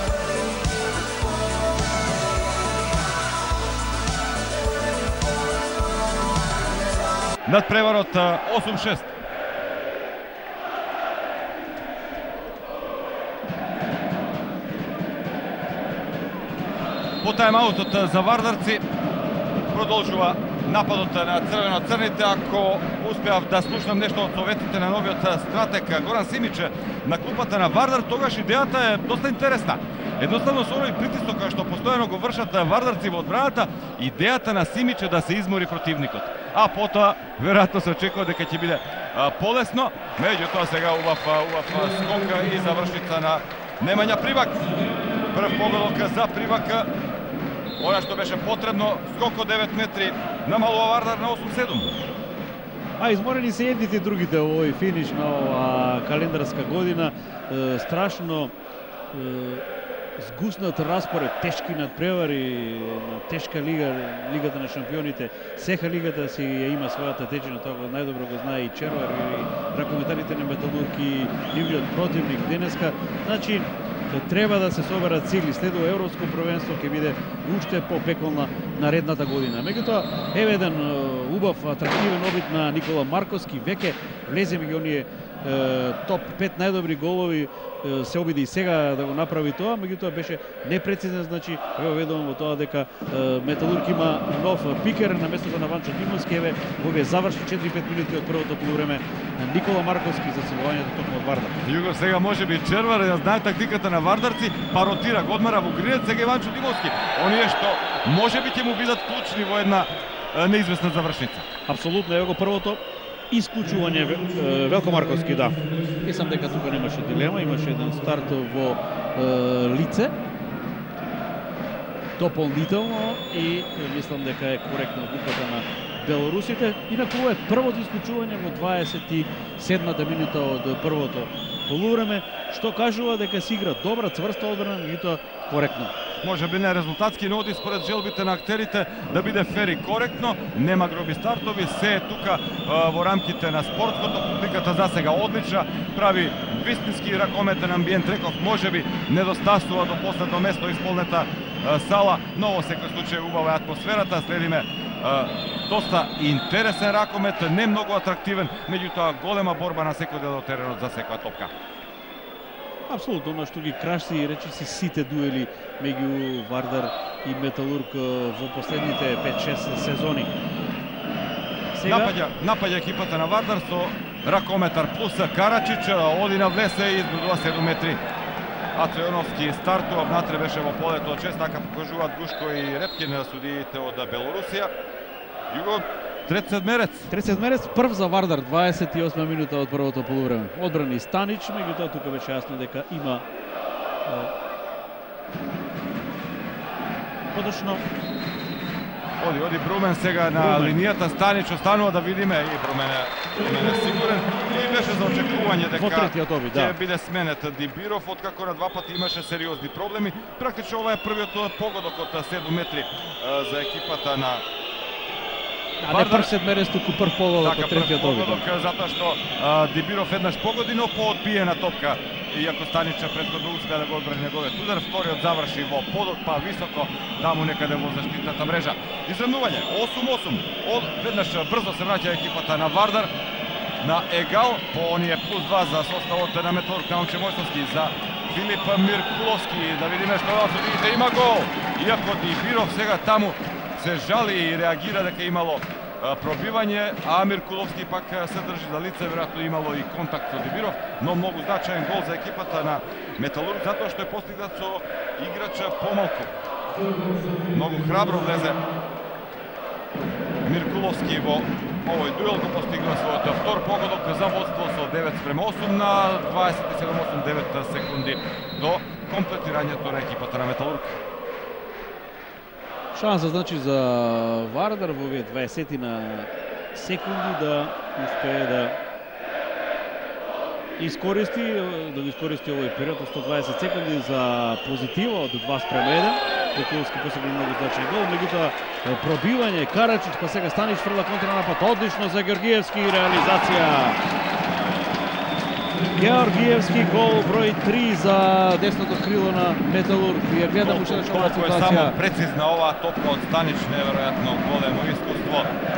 Надпреварот 8-6. По тајм-аутот за вардарци продолжува нападот на црвено-црните. Ако успеав да слушнам нешто од советите на новиот стратег Горан Симич на клупата на Вардар, тогаш идејата е доста интересна. Едноставно со овој притисок што постојано го вршат вардарци во одбраната, идејата на Симич е да се измори противникот. А потоа веројатно се очекува дека ќе биде полесно, меѓутоа сега убав скок и завршница на Немања Привак. Прв погодок за Привак. Она што беше потребно, скок од 9 метри, намалува Вардар на 8-7. А изморени се едните и другите во овој финиш на ова календарска година. Страшно згуснат распоред, тешки надпревари, тешка лига, лигата на шампионите. Сеха лигата си ја има својата течина, тоа го најдобро го знае и Червар и ракометарите на Металург и нивниот противник денеска. Значи треба да се соберат сили. Следува европско првенство, ќе биде уште попеколна наредната година. Меѓутоа, еве еден убав, атрактивен обид на Никола Марковски, веќе влезе меѓу оние топ 5 најдобри голови, се обиди и сега да го направи тоа, меѓутоа беше непрецизен, значи ве ведувам во тоа дека Металург има нов пикер на местото на Ванчо Димовски, еве го ве заврши 4-5 минути од првото полувреме Никола Марковски за целувањето токму од Вардар. Југо сега можеби Червар, ја знае тактиката на вардарци, па ротира, го одмара во гринец, сега и Ванчо Димовски. Оние што можеби ќе му бидат клучни во една неизвестна завршница. Апсолутно, ево го првото исклучување Велко Марковски, да. Мислам дека тука немаше дилема, имаше еден старт во лице, дополнително, и мислам дека е коректна одлуката на белорусите. Инаку е првото исклучување во 27-та минута од првото полувреме, што кажува дека се игра добра, цврста одбрана, меѓутоа коректно. Може би не резултатски, но оди според желбите на актерите да биде фер и коректно. Нема гроби стартови, се е тука во рамките на спортското. Публиката за сега одлична, прави вистински ракометен амбиент, реков, може би недостасува до последно место исполнета сала, но во секој случај убава е атмосферата. Следиме доста интересен ракомет, не многу атрактивен, меѓутоа голема борба на секој дел од теренот за секоја топка. Апсолутно, она што ги краши и речиси сите дуели меѓу Вардар и Металург во последните 5-6 сезони. Сега Напаѓа екипата на Вардар со ракометар плюс Карачич, оди на влесе и избудува 7 метри. А Тројановски стартува, внатре беше во полето од 6, така покажуваат Гушко и Репкин на судиите од Белорусија. Југо, трет седмерец, прв за Вардар, 28 минута од првото полувреме. Одбрани Станич, меѓутоа тука беше јасно дека има подошно. Оди Брумен сега на линијата, Станич останува да видиме, и Брумен е сигурен. И беше за очекување дека ќе биде сменет Дибиров, откако на два пати имаше сериозни проблеми. Практично ова е првиот погодок од 7 метри за екипата на А не прв седмерец, туку прв погодок од третиот обид. Затоа што Дибиров еднаш погоди, но по одбиена топка. Иако Станича претходно успеа да го одбрани неговиот удар, вториот заврши во подот, па високо, таму некаде во заштитната мрежа. Изравнување, 8-8, веднаш брзо се враќа екипата на Вардар на егал, по оние плюс 2 за составот на Металург на Момче Мојсовски, за Филип Миркуловски, да видиме што да судите, има гол! Иако Дибиров сега таму се жали и реагира дека имало пробивање, а Миркуловски пак се држи за лице, веројатно имало и контакт со Дибиров, но многу значаен гол за екипата на Металург, затоа што е постигнат со играч помалку. Многу храбро влезе Миркуловски во овој дуел, го постигна својот втор погодок за водство со 9:8 на 27:8 секунди до комплетирањето на екипата на Металург. Шанса значи за Вардар во овие 20 на секунди да успее да искористи овој период од 120 секунди за позитива од 2:1. Миркуловски посегна многу значаен гол, меѓутоа пробивање Карачич, па сега Станич фрла контранапад, одлично за Георгиевски, реализација. Георгиевски гол број 3 за десното крило на Металург. Ја гледам уште на оваа ситуација. Колку е само прецизна оваа топка од Станич, неверојатно големо искуство.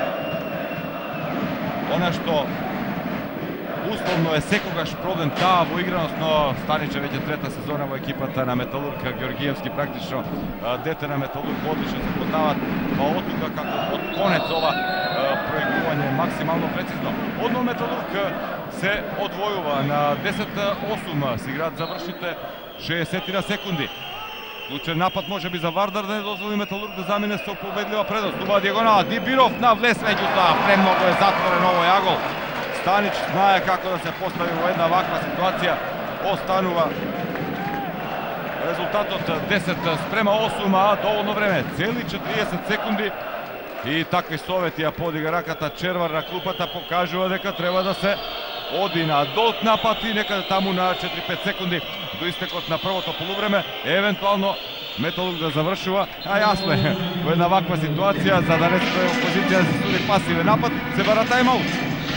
Она што условно е секогаш проблем таа во играност, но Станич е веќе трета сезона во екипата на Металург. Георгиевски практично дете на Металург, одлично се познават, па од тука како од конец ова проигрување максимално прецизно. Одно Металург се одвојува на 10:8, се играат завршните 60 на секунди. Клучен напад може би за Вардар да не дозволи Металург да замине со победлива предност. Убава диагонала, Дибиров на влез, меѓутоа премногу е затворен овој агол. Станич знае како да се постави во една ваква ситуација. Останува резултатот 10:8, а доволно време, цели 40 секунди. И такви совети ја подига раката Червар на клупата, покажува дека треба да се оди на долг напад и некаде таму на 4-5 секунди до истекот на првото полувреме, евентуално Металург да завршува, а јасно е во една ваква ситуација, за да не се во позиција да се студи пасивен напад, се бара тајмаут.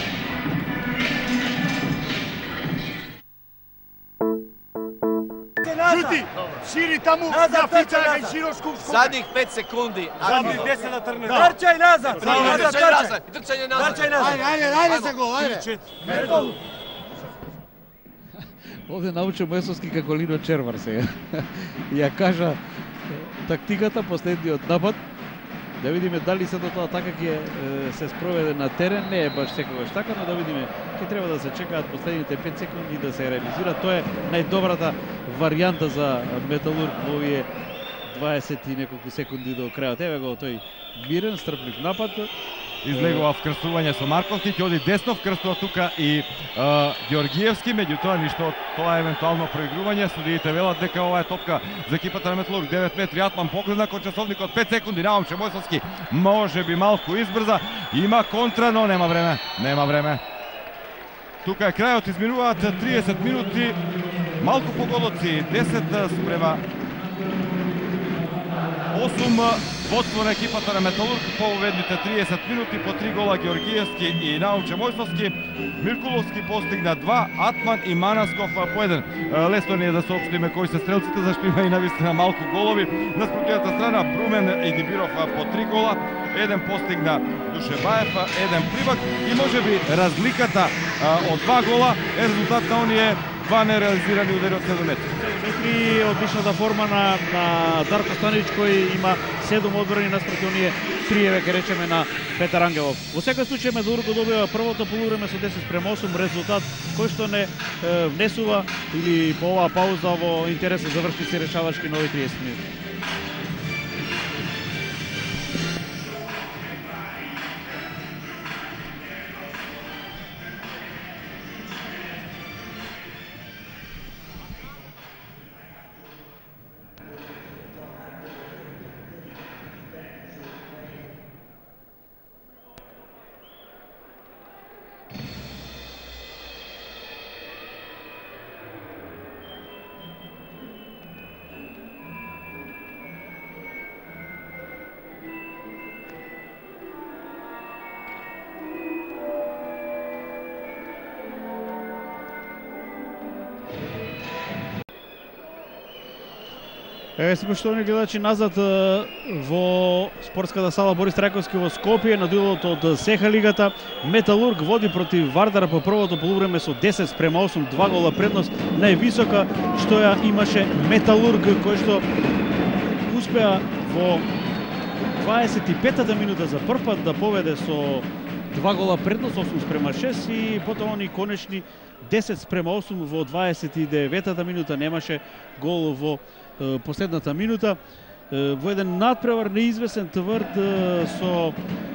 Жути, шири таму, на фичаја кај Широшку. Задних 5 секунди. Задних 10 на тргне. Трчај назад. Трчај назад. Ајде се гол, ајде. Овде научи Мојсовски како Лино Червар сега. Ја кажа тактиката последниот напад. Да видиме дали се до тоа така ќе се спроведе на терен, не е баш секогаш така, но да видиме ќе треба да се чекаат последните 5 секунди да се реализира. Тоа е најдобрата варијанта за Металург во овие 20 и неколку секунди до крајот. Еве го тој мирен, стрплив напад. Излегува вкрстување со Марковски, ќе оди десно, вкрстува тука и Георгиевски, меѓутоа ништо од тоа евентуално проигрување. Судиите велат дека ова е топка за екипата на Металург. 9 метри Атман погледна кон часовникот, 5 секунди, Наумче Мојсовски може би малку избрза, има контра, но нема време. Тука е крајот, изминуваат 30 минути, малку поголоци, 10 спрема 8 водство на екипата на Металург по уведните 30 минути, по 3 гола Георгиевски и Наумче Мојсовски. Миркуловски постигна 2, Атман и Манасков по 1. Лесно ни е да соопштиме кои се стрелците, зашто има и навистина малку голови. На спротивната страна Брумен и Дибиров по 3 гола, 1 постигна Душебаев, 1 Привак и можеби разликата од 2 гола е резултат на оние 2 нереализирани удари од 7 метри. Одличната форма на Дарко Станич, кој има 7 одбрани наспроти оние 3, веќе речеме, на Петар Ангелов. Во секој случај Металург добива првото полувреме со 10:8, резултат кој што не внесува или по оваа пауза во интерес за завршници решавачки нови 30 минути. Еве се поштовани гледачи назад во спортската сала Борис Трајковски во Скопје на дуелот од СЕХА лигата. Металург води против Вардар по првото полувреме со 10:8, 2 гола предност, највисока што ја имаше Металург, кој што успеа во 25-та минута за прв пат да поведе со 2 гола предност, 8:6 и потоа они конечни 10:8 во 29-та минута. Немаше гол во последната минута. Во еден надпревар неизвестен, тврд, со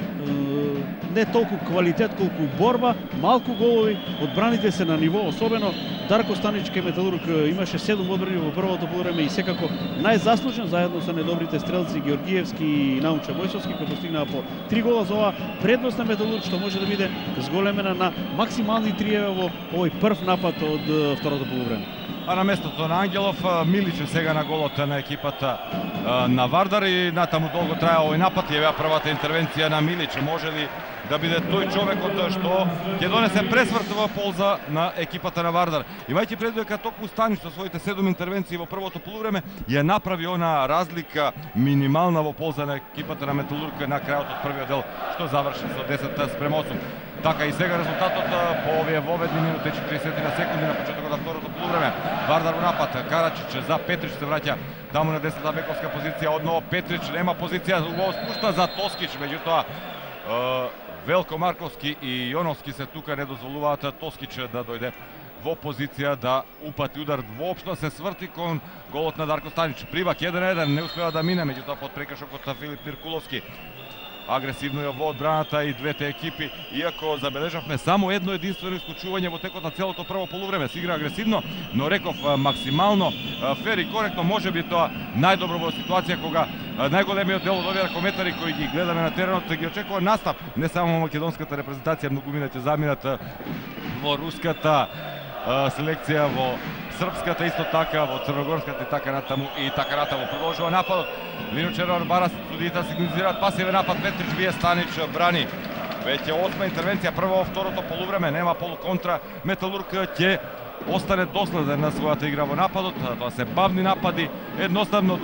не толку квалитет колку борба, малку голови, одбраните се на ниво, особено Дарко Станич кај Металург имаше 7 одбрани во првото полувреме и секако најзаслужен заедно со недобрите стрелци Георгиевски и Наумче Мојсовски, кои постигнаа по 3 гола за ова предност на Металург, што може да биде зголемена на максимални 3 во овој прв напад од второто полувреме. А на местото на Ангелов, Миличе сега на голот на екипата на Вардар и натаму долго трае овој напад. Јавеа првата интервенција на Миличе. Може ли да биде тој човекот што ќе донесе пресврт во полза на екипата на Вардар? Имајќи предвид дека токму Станич со своите 7 интервенции во првото полувреме ја направи она разлика минимална во полза на екипата на Металург на крајот од првиот дел, што заврши со 10:8. Така и сега резултатот по овие воведни минути 40 на секунди на почетокот на второто полувреме. Вардар во напад, Карачич за Петрич се враќа таму на десната бековска позиција, одново Петрич нема позиција, го спушта за Тоскич, меѓутоа Велко Марковски и Јоновски се тука не дозволуваат Тоскич да дојде во позиција да упати удар. Воопшто се сврти кон голот на Дарко Станич. Привак 1-1, не успева да мине, меѓутоа под прекршокот на Филип Миркуловски. Агресивно е во одбраната и двете екипи, иако забележавме само едно единствено исклучување во текот на целото прво полувреме. Се игра агресивно, но реков максимално фер и коректно, можеби тоа најдобро во ситуација кога најголемиот дел од овие ракометари кои ги гледаме на теренот ги очекува настап, не само македонската репрезентација, многумина ќе заминат во руската селекција, во српската исто така, во црногорската и така натаму продолжува нападот. Лино Червар бара, судиите сигнализираат пасивен напад, Петрич бие, Станич брани. Веќе 8 интервенција, прво во второто полувреме, нема полуконтра. Металург ќе остане доследен на својата игра во нападот. Тоа се бавни напади, едноставно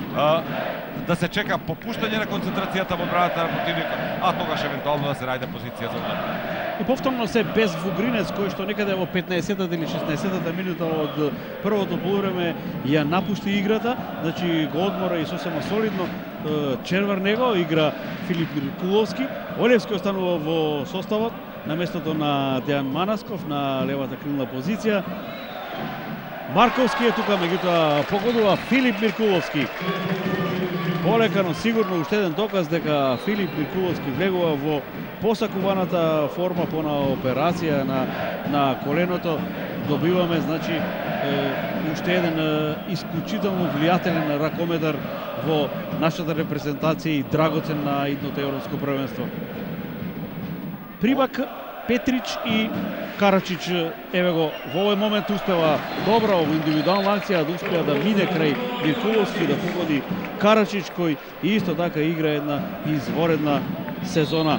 да се чека попуштање на концентрацијата во одбраната на противникот, а тогаш евентуално да се најде позиција за удар. И повторно се без Вугринец, кој што некаде во 15-та или 16-та минута од првото полувреме ја напушти играта, значи го одмора и сосема солидно Червар него, игра Филип Миркуловски. Олевски останува во составот на местото на Дејан Манасков на левата крилна позиција. Марковски е тука, меѓутоа погодува Филип Миркуловски. Полека, но сигурно уште еден доказ дека Филип Миркуловски влегува во посакуваната форма по на операција на коленото. Добиваме, значи, уште еден исклучително влијателен ракометар во нашата репрезентација и драгоцен на идното европско првенство. Прибак, Петрич и Карачич, еве го, во овој момент успева добра во индивидуална акција да успеа да мине крај Миркуловски, да погоди Карачич, кој исто така игра една изворедна сезона.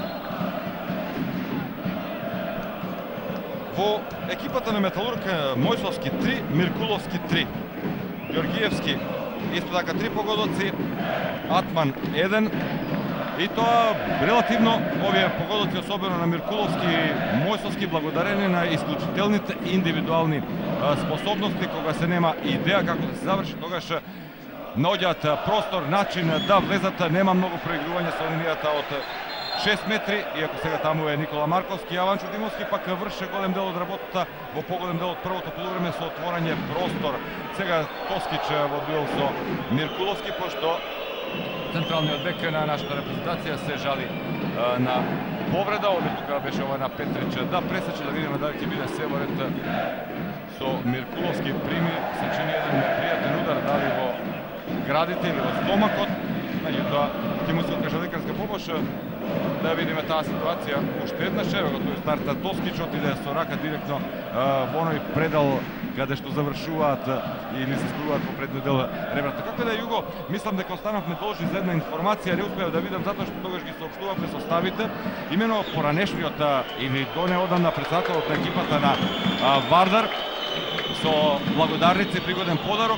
Во екипата на Металург Мојсовски 3, Миркуловски 3. Ѓоргиевски исто така 3 погодоци, Атман 1. И тоа релативно овие погодоци, особено на Миркуловски и Мојсовски, благодарение на исклучителните индивидуални способности, кога се нема идеја како да се заврши, тогаш наоѓаат простор, начин да влезат, нема многу проигрување со линијата од 6 метри, иако сега таму е Никола Марковски, а Ванчо Димовски пак врше голем дел од работата во поголем дел од првото полувреме со отворање простор. Сега Тоскич во дуел со Миркуловски, пошто централниот бек на нашата репрезентација се жали на повреда. Овде тука беше ова на Петрич да пресече, да видиме дали ќе биде се во ред со Миркуловски. Прими, се чини еден непријатен удар, дали во градите или во стомакот. Меѓутоа, ќе му се откаже лекарска помош. Да видиме таа ситуација. Уште еднаш, еве го тој старта Тоскичот, иде со рака директно во оној предал каде што завршуваат или се спруваат во предниот дел ребрата. Како да е, Југо, мислам дека останавме должни за една информација, не успеав да видам затоа што тогаш ги соопштувавме составите. Имено поранешниот или донеодамна председателот на екипата на Вардар со благодарници пригоден подарок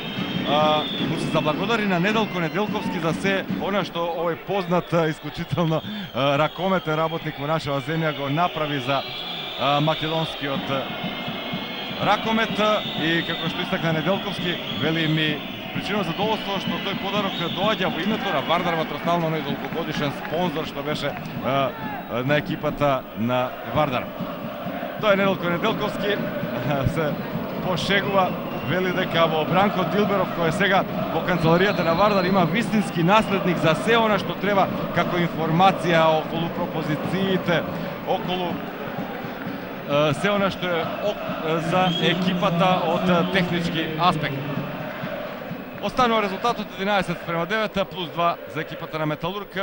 му се заблагодари на Неделко Неделковски за се она што овој познат исклучително ракометен работник во нашава земја го направи за македонскиот ракомет. И како што истакна Неделковски, вели ми причина задоволство што тој подарок доаѓа во името на Вардар Ватростално, оној долгогодишен спонзор што беше на екипата на Вардар. Тоа е Неделко Неделковски, се пошегува, вели дека во Бранко Дилберов, кој е сега во канцеларијата на Вардар, има вистински наследник за се она што треба како информација околу пропозициите, околу се она што е за екипата од технички аспект. Останува резултатот 11:9 плюс 2 за екипата на Металург.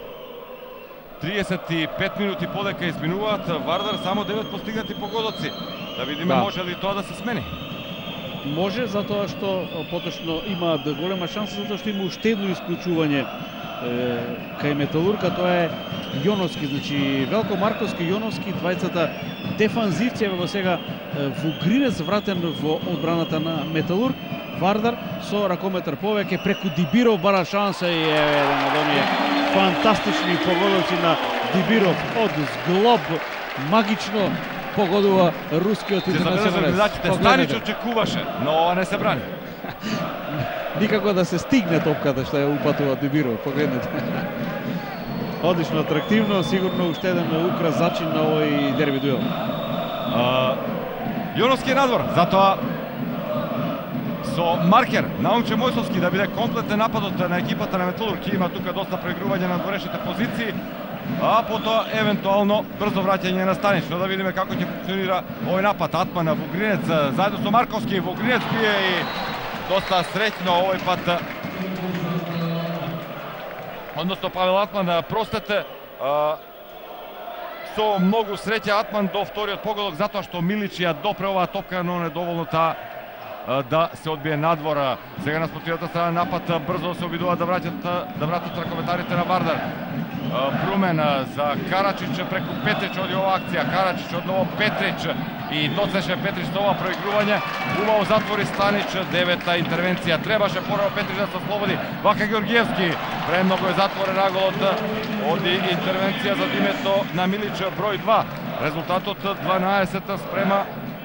35 минути подека изминуваат, Вардар само 9 постигнати погодоци. Да видиме може ли тоа да се смени. Може, затоа што поточно има голема шанса, затоа што има уште едно исклучување кај Металург, тоа е Јоновски, значи Велко Марковски, Јоновски, двајцата дефанзивци. Ево сега Вугринец вратен во одбраната на Металург. Вардар со ракометар повеќе преку Дибиров бара шанса и еден од оние фантастични погодоци на Дибиров од зглоб, магично погодува рускиот интернационалец. Станич очекуваше, но ова не се брани. Никако да се стигне топката што ја упатува Дибиров, погледнете. Одлично, атрактивно, сигурно уште еден украс зачин на овој дерби дуел. Јоновски е надвор, затоа со маркер на Момче Мојсовски да биде комплетен нападот на екипата на Металург. Има тука доста проигрување на дворешните позиции, а потоа евентуално брзо враќање на Станич. Да видиме како ќе функционира овој напад. Атман на Вугринец заедно со Марковски. Вугринец бие и доста среќно овој пат. Односно Павел Атман, простете, со многу среќа Атман до вториот погодок, затоа што Милич ја допре оваа топка, но недоволно таа да се одбие надвор. Сега на спротивната страна напад брзо се обидуваат да вратат ракометарите на Вардар. Брумен за Карачич преку Петрич оди ова акција. Карачич одново Петрич и доцеше Петрич со ова проигрување. Убаво затвори Станич, девета интервенција. Требаше порано Петрич да се ослободи. Вака Ѓоргиевски премногу е затворен аголот. Оди интервенција за името на Милич број 2. Резултатот 12 спрема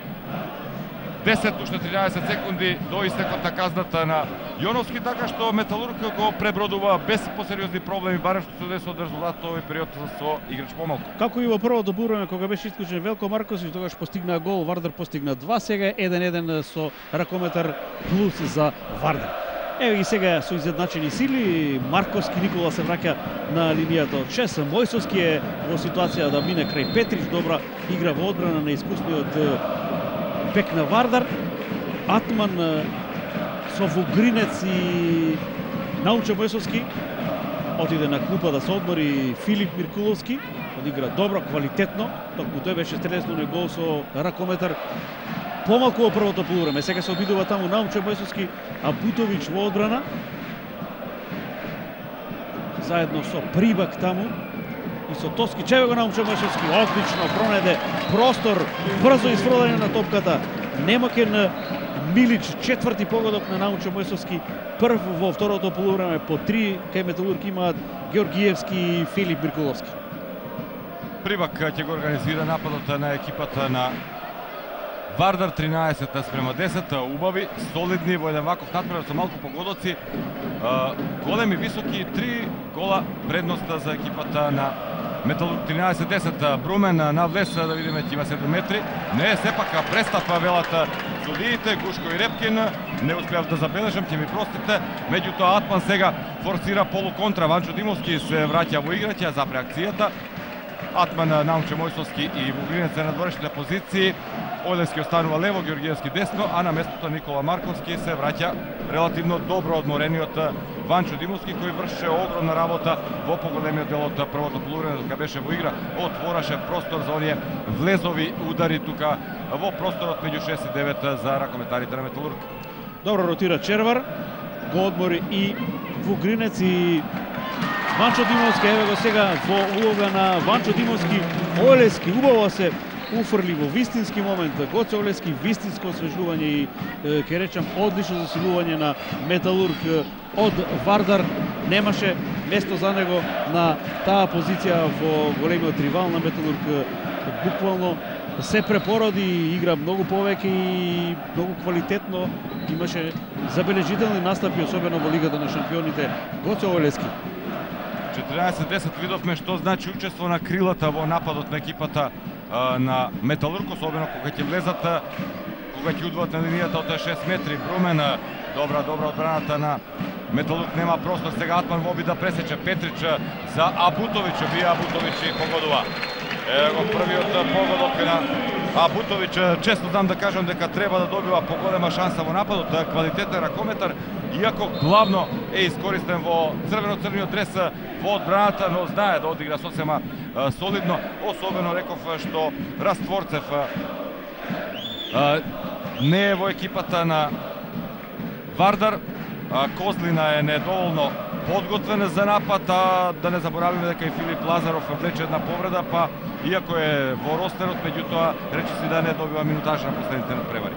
10 уште 13 секунди до истекот на казната на Јоновски, така што Металург го пребродува без посериозни проблеми, барем што се десува од резултатот овој период со играч помалку. Како и во првото бурвење кога беше исклучен Велко Марковски, тогаш постигна гол, Вардар постигна 2, сега 1-1 со ракометар плюс за Вардар. Еве ги сега со изедначени сили, Марковски Никола се враќа на линијата од 6, Мојсовски е во ситуација да мине крај Петрич, добра игра во одбрана на искусниот бек на Вардар. Атман со Вугринец и Наумче Мојсовски отиде на клупа да се одмори. Филип Миркуловски одигра добро, квалитетно, токму тој беше стрелесно гол со ракометар помалку во првото полувреме. Сега се обидува таму Наумче Мојсовски, а Бутовиќ во одбрана. Заедно со Прибак таму и со Тоски. Чеве го Наумче Мојсовски, одлично пронајде простор, брзо изфрлање на топката. Немакен Милич, четврти погодок на Наумче Мојсовски, прв во второто полувреме, по 3 кај Металург имаат Георгиевски и Филип Миркуловски. Прибак ќе го организира нападот на екипата на Вардар, 13 спрема 10, убави, солидни во еден ваков натпревар со малку погодоци, големи, високи, 3 гола предност за екипата на Металург. 13-10, Брумен на влез, да видиме ќе има 7 метри. Не, сепак престапа велата судиите, Гушко и Репкин, не успеав да забележам, ќе ми простите. Меѓутоа Атман сега форсира полуконтра, Ванчо Димовски се враќа во игра, ќе запре акцијата. Атман, Наумче Мојсовски и Вугринец на дворешните позиции. Олевски останува лево, Георгиевски десно, а на местото Никола Марковски се враќа релативно добро одморениот Ванчо Димовски, кој вршеше огромна работа во поголемиот дел од првото полувреме, кога беше во игра, отвораше простор за оние влезови удари тука во просторот меѓу 6 и 9 за ракометарите на Металург. Добро ротира Червар, го одмори и Вугринец и Ванчо Димовски. Еве го сега во улога на Ванчо Димовски. Олевски убаво се уфрли во вистински момент. Гоце Олевски, вистинско освежување и ќе речам одлично засилување на Металург од Вардар. Немаше место за него на таа позиција во големиот ривал на Металург. Буквално се препороди, игра многу повеќе и многу квалитетно. Имаше забележителни настапи, особено во Лигата на шампионите. Гоце Олевски. 14-10 видовме што значи учество на крилата во нападот на екипата на Металург, особено кога ќе влезат, кога ќе удвоат на линијата од 6 метри. Брумен, добра одбраната на Металург, нема простор. Сега Атман во обид да пресече Петрич за Абутовиќ, бија Абутовиќ и погодува. Ево го првиот погодок на Абутовиќ. Често знам да кажам дека треба да добива поголема шанса во нападот, квалитетен ракометар, иако главно е искористен во црвено-црниот дрес во одбраната, но знае да одигра сосема солидно, особено реков што Растворцев не е во екипата на Вардар. Козлина е недоволно подготвен за напад, а да не заборавиме дека и Филип Лазаров влече една повреда, па иако е во ростерот, меѓутоа речиси да не добива минутажа на последните надпревари.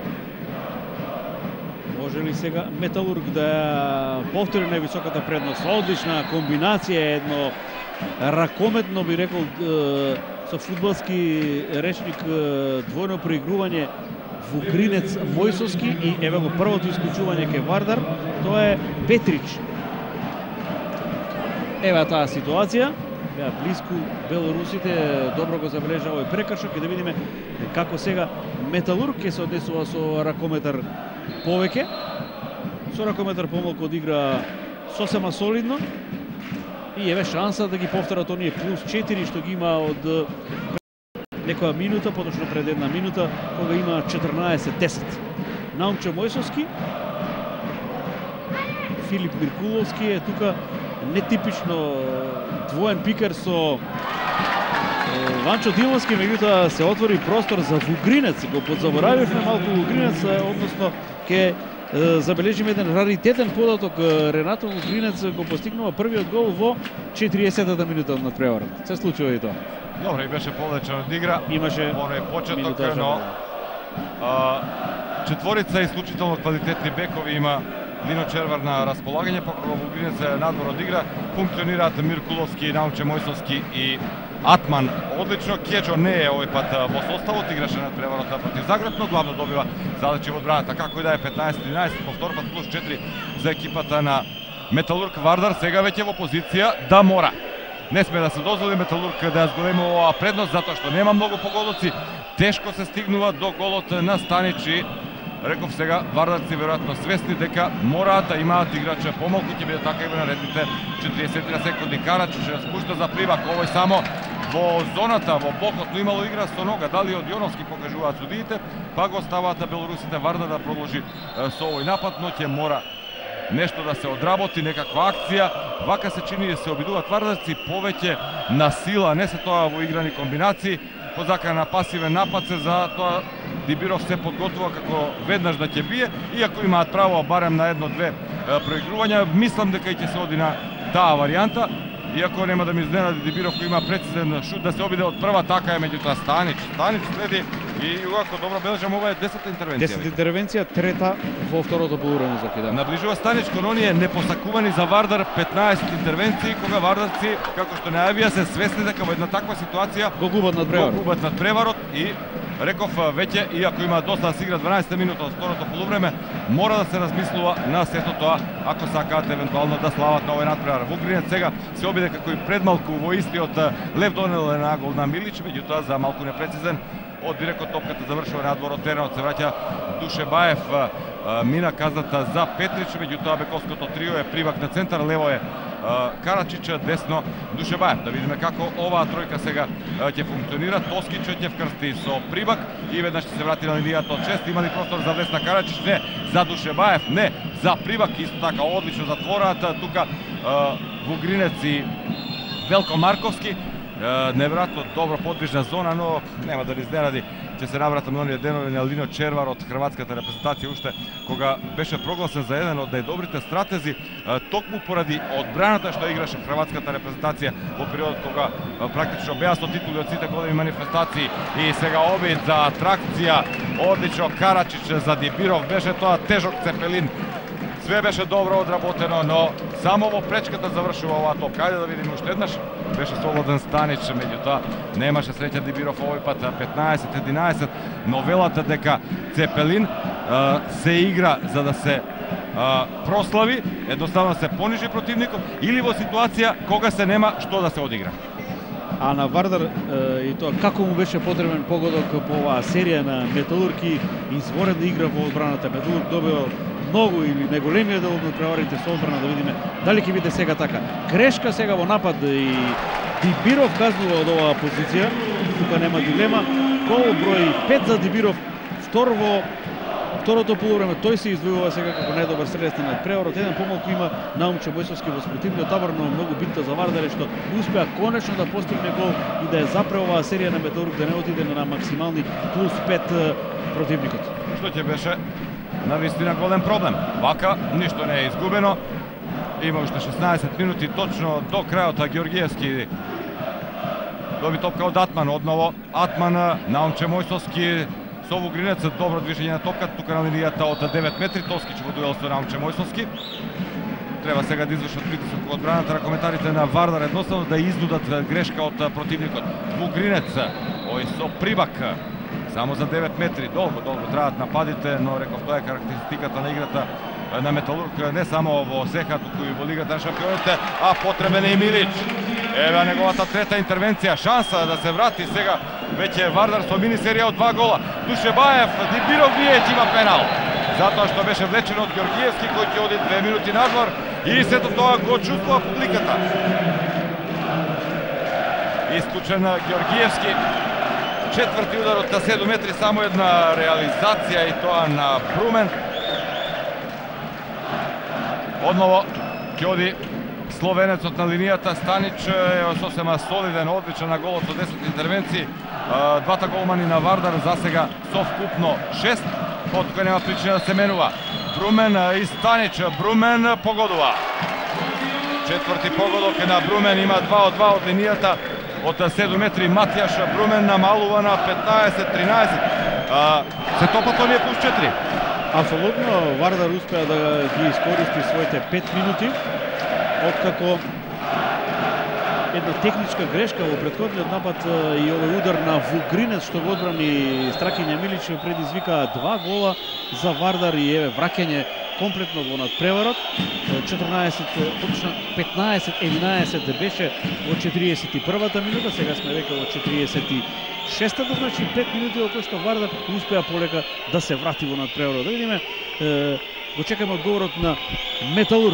Може ли сега Металург да повтори највисоката предност? Одлична комбинација, едно ракометно, би рекол, со фудбалски речник, двојно проигрување Вугринец Мојсовски и еве го првото исклучување кај Вардар, тоа е Петрич. Еве таа ситуација, беа близку белорусите, добро го забележа овој прекршок и да видиме како сега Металург ќе се однесува со ракометар повеќе. Со ракометар помалку одигра сосема солидно и еве шанса да ги повторат оние плюс 4 што ги има од некоја минута, поточно пред една минута, кога има 14-10. Наумче Мојсовски, Филип Миркуловски е тука нетипично двоен пикер со Ванчо Димовски, меѓутоа се отвори простор за Вугринец. Го подзаборавивме малку Вугринец, односно ќе забележиме еден раритетен податок. Ренато Вугринец го постигнува првиот гол во 40-та минута на надпреварот. Се случува и тоа. Добре, и беше повлечен од игра. Имаше оној почеток, но четворица исклучително квалитетни бекови има Лино Червар на располагање, па кога Вугринец е надвор од игра, функционираат Миркуловски, Наумче Мојсовски и Atman odlično, Kjeđo ne je ovaj pat во составот, играше на преворота против Загреб, но главно добива задачи од браната, како и да е 15-13, повтор пат плюс 4 за екипата на Металург Вардар, сега веќе во позиција да мора. Не сме да се дозволи Металург да ја зголеми оваа предност, затоа што нема многу погодоци, тешко се стигнува до голот на Станич. Реков сега, вардарци веројатно свесни дека мораат да имаат играча помалку, ќе биде така и во наредните 40 секунди. Карачич ја спушта за Прибак, овој само во зоната, во блокот, но имало игра со нога, дали од Јоновски покажуваат судиите, па го ставаат на белорусите Вардар да продолжи со овој напад, но ќе мора нешто да се одработи, некаква акција. Вака се чини се обидуваат вардарци повеќе на сила, не се тоа во играни комбинации, позака на пасивен напад се, за тоа Дибиров се подготвува како веднаш да ќе бие, иако имаат право барем на едно-две проигрувања. Мислам дека ќе се оди на таа варијанта, иако нема да ми изненади Дибиров кој има прецизен шут да се обиде од прва, така е меѓутоа Станич следи и ако добро бележам, ова е 10-та интервенција. 10-та интервенција, трета во второто полувреме за кида. Наближува Станич кон оние непосакувани за Вардар 15 интервенции, кога вардарци, како што најавија, се свесни дека во една таква ситуација го губат над преварот и реков веќе, иако има доста да се игра 12 минута од второто полувреме, мора да се размислува на сето тоа, ако сакаат евентуално да слават на овој надпревар. Вугринец сега се обиде како и предмалку во истиот лев донел на гол на Милич, меѓутоа за малку непрецизен. Од директно топката завршува надвор од теренот, се враќа Душебаев, мина казната за Петрич, меѓутоа бековското трио е Прибак на центар, лево е Карачич, десно Душебаев. Да видиме како оваа тројка сега ќе функционира. Тоскич ќе вкрсти со Прибак и веднаш ќе се врати на линијата од 6. Има ли простор за влез на Карачич? Не. За Душебаев? Не. За Прибак исто така одлично затвораат тука Вугринец и Велко Марковски. Неверојатно добро подвижна зона, но нема да ни изненади, ќе се навратам на оние денови на Лино Червар од хрватската репрезентација, уште кога беше прогласен за еден од најдобрите стратези, токму поради одбраната што играше хрватската репрезентација во периодот кога практично беа со титули од сите големи манифестации. И сега обид за атракција, одлично Карачич за Дибиров, беше тоа тежок цепелин. Све беше добро одработено, но само во пречката завршува оваа топка. Ајде да видиме уште еднаш. Беше слободен Станич, меѓутоа немаше среќа Дибиров овој пат. 15-11, но велата дека Цепелин се игра за да се прослави, едноставно се понижи противникот или во ситуација кога се нема што да се одигра. А на Вардар и тоа како му беше потребен погодок по оваа серија на Металург и изворена игра во одбраната. Металург добива многу или најголемиот дел од надпреварите со одбрана, да видиме дали ќе биде сега така. Грешка сега во напад и Дибиров казнува од оваа позиција, тука нема дилема. Гол број 5 за Дибиров, втор во второто полувреме, тој се издвојува сега како најдобар стрелец на надпреварот. Еден помалку има Наумче Бојсовски во спротивниот табор, но многу битно за Вардар е што успеа конечно да постигне гол и да ја запре оваа серија на Металург да не отиде на максимални плюс 5 противникот. Што ќе беше на вистина голем проблем. Вака ништо не е изгубено. Има уште 16 минути точно до крајот, а Георгиевски доби топка од Атман, одново Атман, Наумче Мојсовски со Вугринец, добро движење на топката тука на линијата од 9 метри. Тоскич во дуел со Наумче Мојсовски. Треба сега да извршат притисок од одбраната на коментарите на Вардар, едноставно да изнудат грешка од противникот. Вугринец, ој со Прибак, само за 9 метри, долго траат нападите, но реков тоа е карактеристиката на играта на Металург, не само во СЕХА, туку и во Лигата на шампионите, а потребен е и Милич. Еве неговата трета интервенција, шанса да се врати сега веќе Вардар со мини серија од 2 гола. Душебаев, Дибиров Вијеќ има пенал, затоа што беше влечен од Георгиевски, кој ќе оди 2 минути надвор и сето тоа го чувствува публиката. Исклучен Георгиевски, четврти удар од 7 метри, само една реализација и тоа на Брумен. Одново ќе оди словенецот на линијата. Станич е сосема солиден, одличен на голот со 10 интервенции. Двата голмани на Вардар за сега совкупно 6, потоа нема причина да се менува. Брумен и Станич, Брумен погодува. Четврти погодок е на Брумен, има 2 од 2 од линијата од 7 метри. Матијаш Брумен намалува на 15-13. Сетопато ни е плюс 4. Апсолутно, Вардар успеа да ги искористи своите 5 минути, откако една техничка грешка во претходниот напад и овој удар на Вугринец што го одбрани Страхиња Милич предизвика 2 гола за Вардар и еве враќање комплетно во надпреварот. 15-11 беше во 41-та минута, сега сме веќе во 46-та, значи 5 минути во кои што Вардар успеа полека да се врати во надпреварот. Да видиме, го чекаме одговорот на Металург.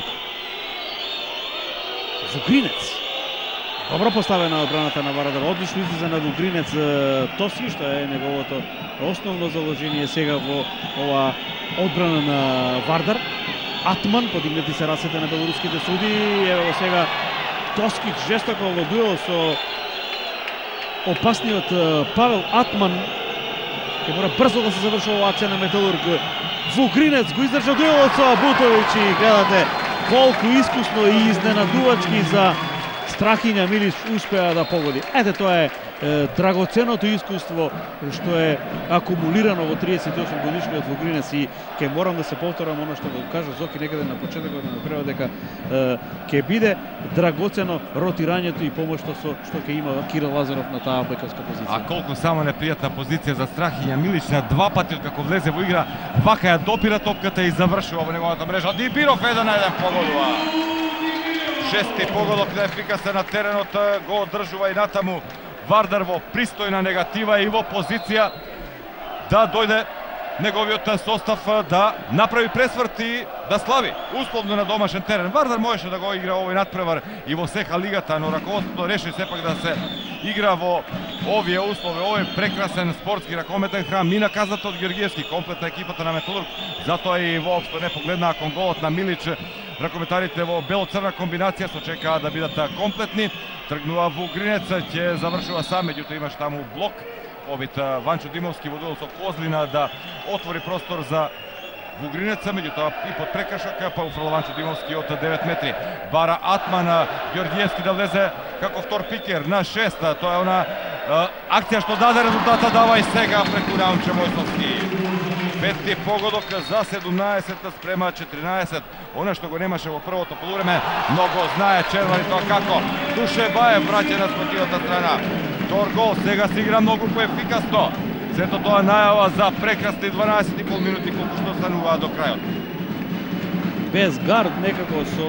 Вугринец. Добро поставена одбраната на Вардар, одлично излиза на Вугринец Тоски, што е неговото основно заложение сега во ова одбрана на Вардар. Атман, подигнати се рацете на белоруските суди, ево сега Тоскич жестоко во дуел со опасниот Павел Атман. Ке мора брзо да се заврши ова акција на Металург. Вугринец го издржа дуелот со Бутовиќ и гледате колку искусно и изненадувачки за Страхиња Милич успеа да погоди. Ете, тоа е драгоценото искуство што е акумулирано во 38 годишниот Вугринец и ќе морам да се повторам она што го кажа Зоки некаде на почетокот на превод дека ќе биде драгоцено ротирањето и помошта што ќе има Кирил Лазаров на таа бековска позиција. А колку само непријатна позиција за Страхиња Милич, на 2 пати како влезе во игра, вака ја допира топката и завршува во неговата мрежа. Дибиров 1-1 погодува. Шести погодок на ефикасен на теренот, го одржува и натаму Вардар во пристојна негатива и во позиција да дојде неговиот состав да направи пресврт и да слави условно на домашен терен. Вардар можеше да го игра овој надпревар и во сеха лигата, но раководството реши сепак да се игра во овие услови, овој прекрасен спортски ракометен храм. Мина казната од Георгиевски, комплетна екипата на Металург, затоа и воопшто не погледнаа кон голот на Милич. Ракометарите во бело-црна комбинација се очекаа да бидат комплетни. Тргнува Вугринец, ќе завршува сам, меѓутоа имаш таму блок. Обид Ванчо Димовски во дуел со Козлина да отвори простор за Вугринеца, меѓутоа и под прекршок па уфрла Ванчо Димовски од 9 метри. Бара Атман, Георгиевски да влезе како втор пикер на 6. Тоа е она акција што даде резултата, дава и сега преку Наумче Мојсовски. Пети погодок за 17 спрема 14. Она што го немаше во првото полувреме, многу знае Червани тоа како. Душе Баев враќа на спротивната страна. Втор гол, сега се игра многу поефикасно. Сето тоа најава за прекрасни 12,5 минути колку што стануваа до крајот. Без гард некако со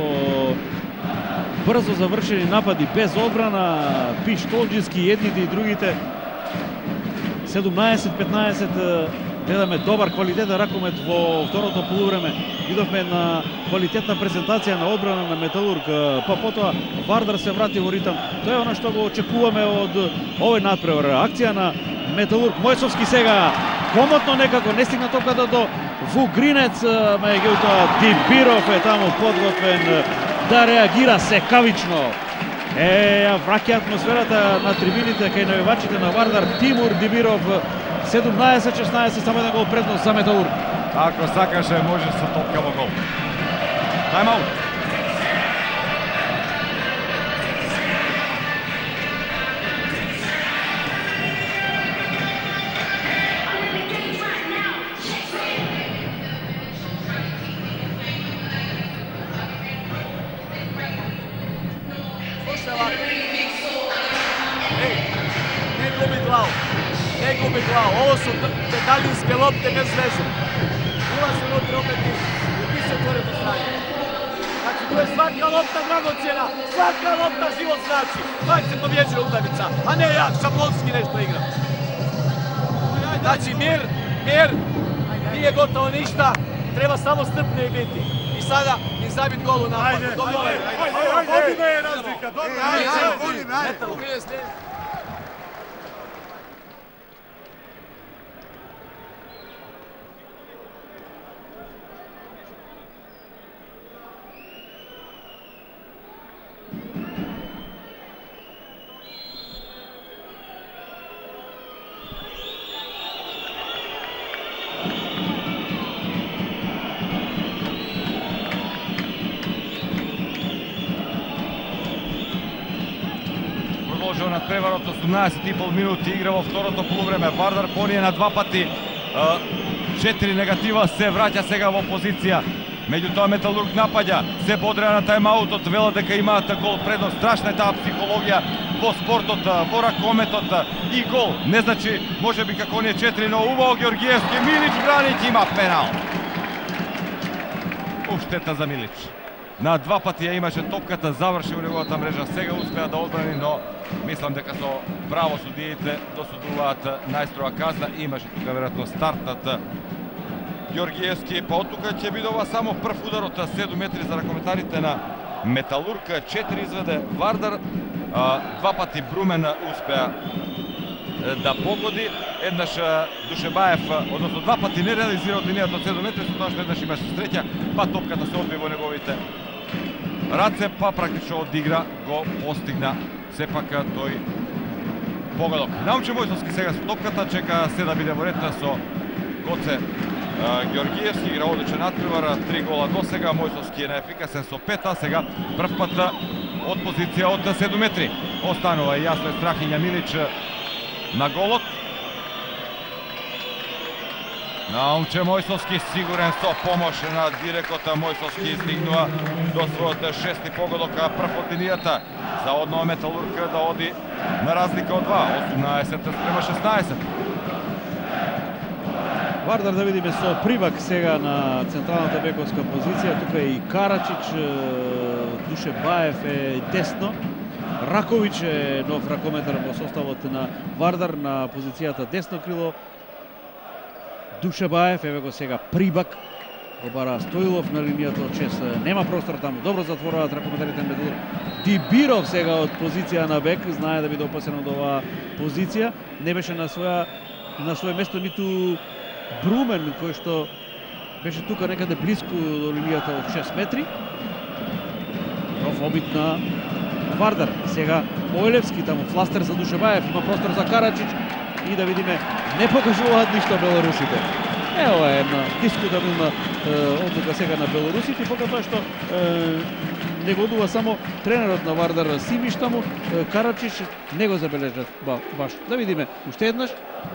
брзо завршени напади, без одбрана, пиштолџиски едните и другите. 17-15 гледаме добар квалитетен ракомет во второто полувреме. Видовме на квалитетна презентација на одбрана на Металург, па потоа Вардар се врати во ритам. Тоа е она што го очекуваме од овој надпревар. Акција на Металург. Мојсовски сега комотно некако не стигна топката до Вугринец, меѓутоа Дибиров е таму подготвен да реагира секавично. Враќа атмосферата на трибините кај навивачите на Вардар. Тимур Дибиров 17-16, само еден гол предност за Металург. Ако сакаше, може со топка во гол. Тајм-аут. Не губи глава, ovo su daljinske lopte bez veze. Ulaze unutra opet i piše gore do strane. Znači, tu je svaka lopta dragocjena, svaka lopta život znači. Pak se pobjeđuje utakmica, a ne ja, šablonski nešto igram. Znači, mir, nije gotovo ništa, treba samo strpni biti. I sada i zabiti gol u napadu. Ajde, ovdje je razlika, dobro. Ajde. На преварот 18,5 минути игра во второто полувреме. Вардар поние на 2 пати. 4 негатива, се враќа сега во позиција Меѓутоа Металург напаѓа, се бодреа на тајмаутот, велат дека имаат гол предност. Страшна е таа психологија во спортот, во ракометот и гол. Не значи можеби како оние 4, но убаво Георгиевски, Милич бранич, има пенал. Уштета за Милич. На 2 пати ја имаше топката, заврши у неговата мрежа, сега успеа да одбрани, но мислам дека со право судиите досудуваат најстрога казна. Имаше тука веројатно стартат Георгиевски, па од тука ќе биде ова само прв удар од 7 метри за ракометарите на Металург. 4 изведе Вардар, 2 пати Брумен успеа да погоди, еднаш Душебаев, односно 2 пати не реализира од линијата од 7 метри, со тоа што еднаш имаше среќа, па топката се одби во неговите раце, па практично од игра го постигна сепак тој погодок. Наумче Мојсовски сега со топката, чека се да биде во ред со Гоце Георгиевски, игра одличен надпревар, 3 гола до сега. Мојсовски е неефикасен со 5, а сега прв пат од позиција од 7 метри. Останува јасно е Страхиња Милич на голот. Наумче Мојсовски сигурен со помош на дирекот. Мојсовски стигнува до својот 6-ти погодок, прв од линијата за однова Металург да оди на разлика од 2, 18-16. Вардар да видиме со Прибак сега на централната бековска позиција. Тука е и Карачич, Душебаев е десно. Раковиќ е нов ракометар во составот на Вардар на позицијата десно крило. Душебаев, еве го сега Прибак, го бара Стоилов на линијата од 6. Нема простор таму, добро затворуваат ракометарите на Металург. Дибиров сега од позиција на бек, знае да биде опасен од оваа позиција. Не беше на своје место ниту Брумен, кој што беше тука некаде близко до линијата од 6 метри. Нов обид на Вардар. Сега Ојлевски таму, фластер за Душебаев, има простор за Карачич и да видиме, не покажуваат ништо белорусите. Ова е една дискутабилна одлука сега на белорусите, пока тоа што не годува само тренерот на Вардар Симиш таму, Карачич не го забележат баш. Да видиме уште еднаш.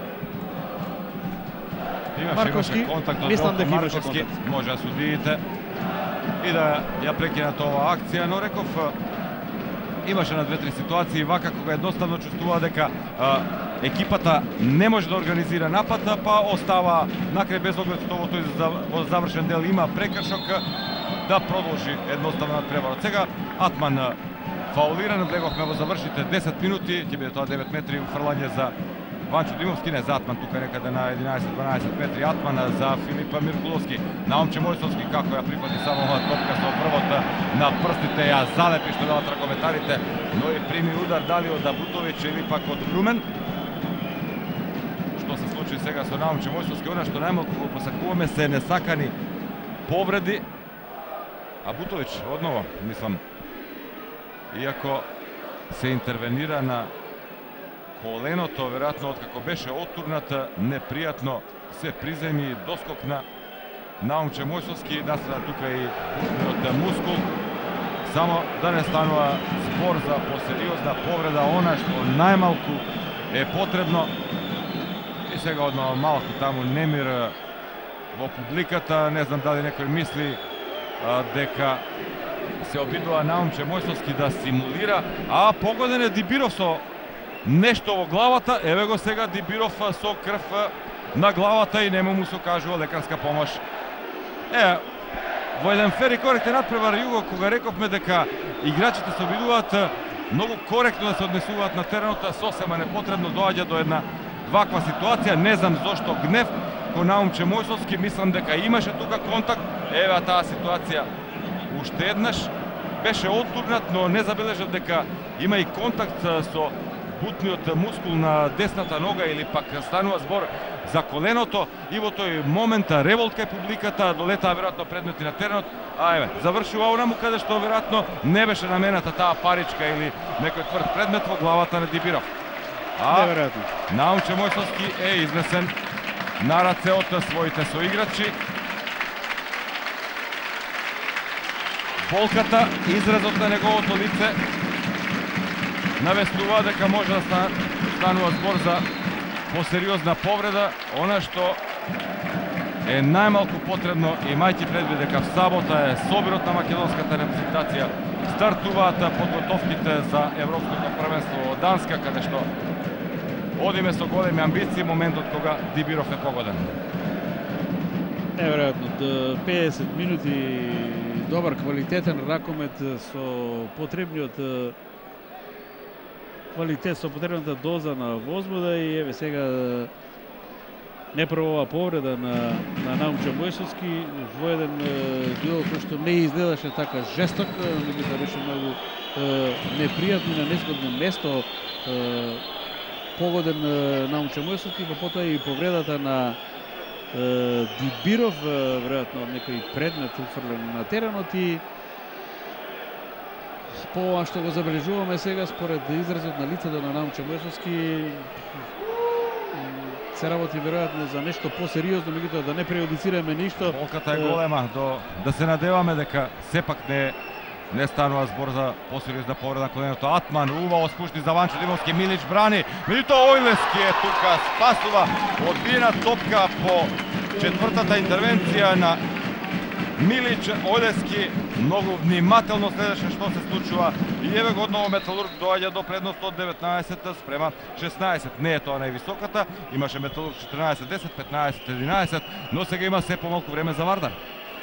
Имаше контакт од Волко Марковски, може да судиите и да ја прекинат оваа акција, но реков имаше на 2-3 ситуации вака кога едноставно чувствува дека екипата не може да организира напад, па остава накрај без оглед тоа тој во завршен дел има прекршок да продолжи едноставно надпреварот. Сега Атман фаулиран, влеговме во завршите 10 минути, ќе биде тоа 9 метри уфрлање за Ванчо Димовски, не за Атман, тука некаде на 11-12 метри. Атман за Филипа Миркуловски. Наумче Мојсовски како ја прифати само оваа топка со првот на прстите, ја залепи што велат ракометарите, но и прими удар дали од Абутовиќ или пак од Брумен. Што се случи сега со Наумче Мојсовски, она што најмалку го посакуваме се несакани повреди. Абутовиќ одново, мислам, иако се интервенира на коленото, веројатно откако беше отурнат, непријатно се приземи и доскокна Наумче Мојсовски, насреда тука и устниот мускул, само да не станува збор за посериозна повреда, она што најмалку е потребно. И сега одно малку таму немир во публиката, не знам дали некој мисли дека се обидува Наумче Мојсовски да симулира, а погоден е Дибиров со нешто во главата. Еве го сега Дибиров со крв на главата и нема му се окажува лекарска помош. Во еден фер и коректен надпревар Југо, кога рековме дека играчите се обидуваат многу коректно да се однесуваат на теренот, сосема непотребно доаѓа до една ваква ситуација. Не знам зошто гнев кон Наумче Мојсовски, мислам дека имаше тука контакт. Еве таа ситуација уште еднаш, беше оттурнат, но не забележав дека има и контакт со бутниот мускул на десната нога или пак станува збор за коленото и во тој момент револт кај публиката, долетаа веројатно предмети на теренот, а еве, завршува онаму каде што веројатно не беше намената таа паричка или некој тврд предмет во главата на Дибиров. Наумче Мојсовски е изнесен на раце од своите соиграчи. Болката, изразот на неговото лице навестува дека може да станува збор за посериозна повреда. Она што е најмалку потребно, имајќи предвид дека в сабота е собирот на македонската репрезентација, стартуваат подготовките за Европското првенство во Данска, каде што одиме со големи амбиции моментот кога Дибиров е погоден. Неверојатно, 50 минути добар квалитетен ракомет со потребниот квалитет, со потребната доза на возбуда и еве сега не прва повреда на Наумче Мојсовски во еден дуел кој што не изгледаше така жесток, меѓутоа беше многу непријатно на незгодно место погоден Наумче Мојсовски, па потоа и повредата на Дибиров, веројатно од некој предмет уфрлен на теренот и по ова што го забележуваме сега, според изразот на лицето на Наумче Мојсовски, се работи веројатно за нешто посериозно, меѓутоа да не преодицираме ништо. Болката е голема, да се надеваме дека сепак не станува збор за посериозна повреда на коленото. Атман убаво спушти за Ванчо Димовски, Милич брани, меѓутоа Ојлески е тука, спасува одбиена топка по четвртата интервенција на Милич. Ојлески многу внимателно следеше што се случува и еве го одново Металург доаѓа до предност од 19 спрема 16. Не е тоа највисоката, имаше Металург 14-10, 15-11, но сега има се помалку време за Вардар.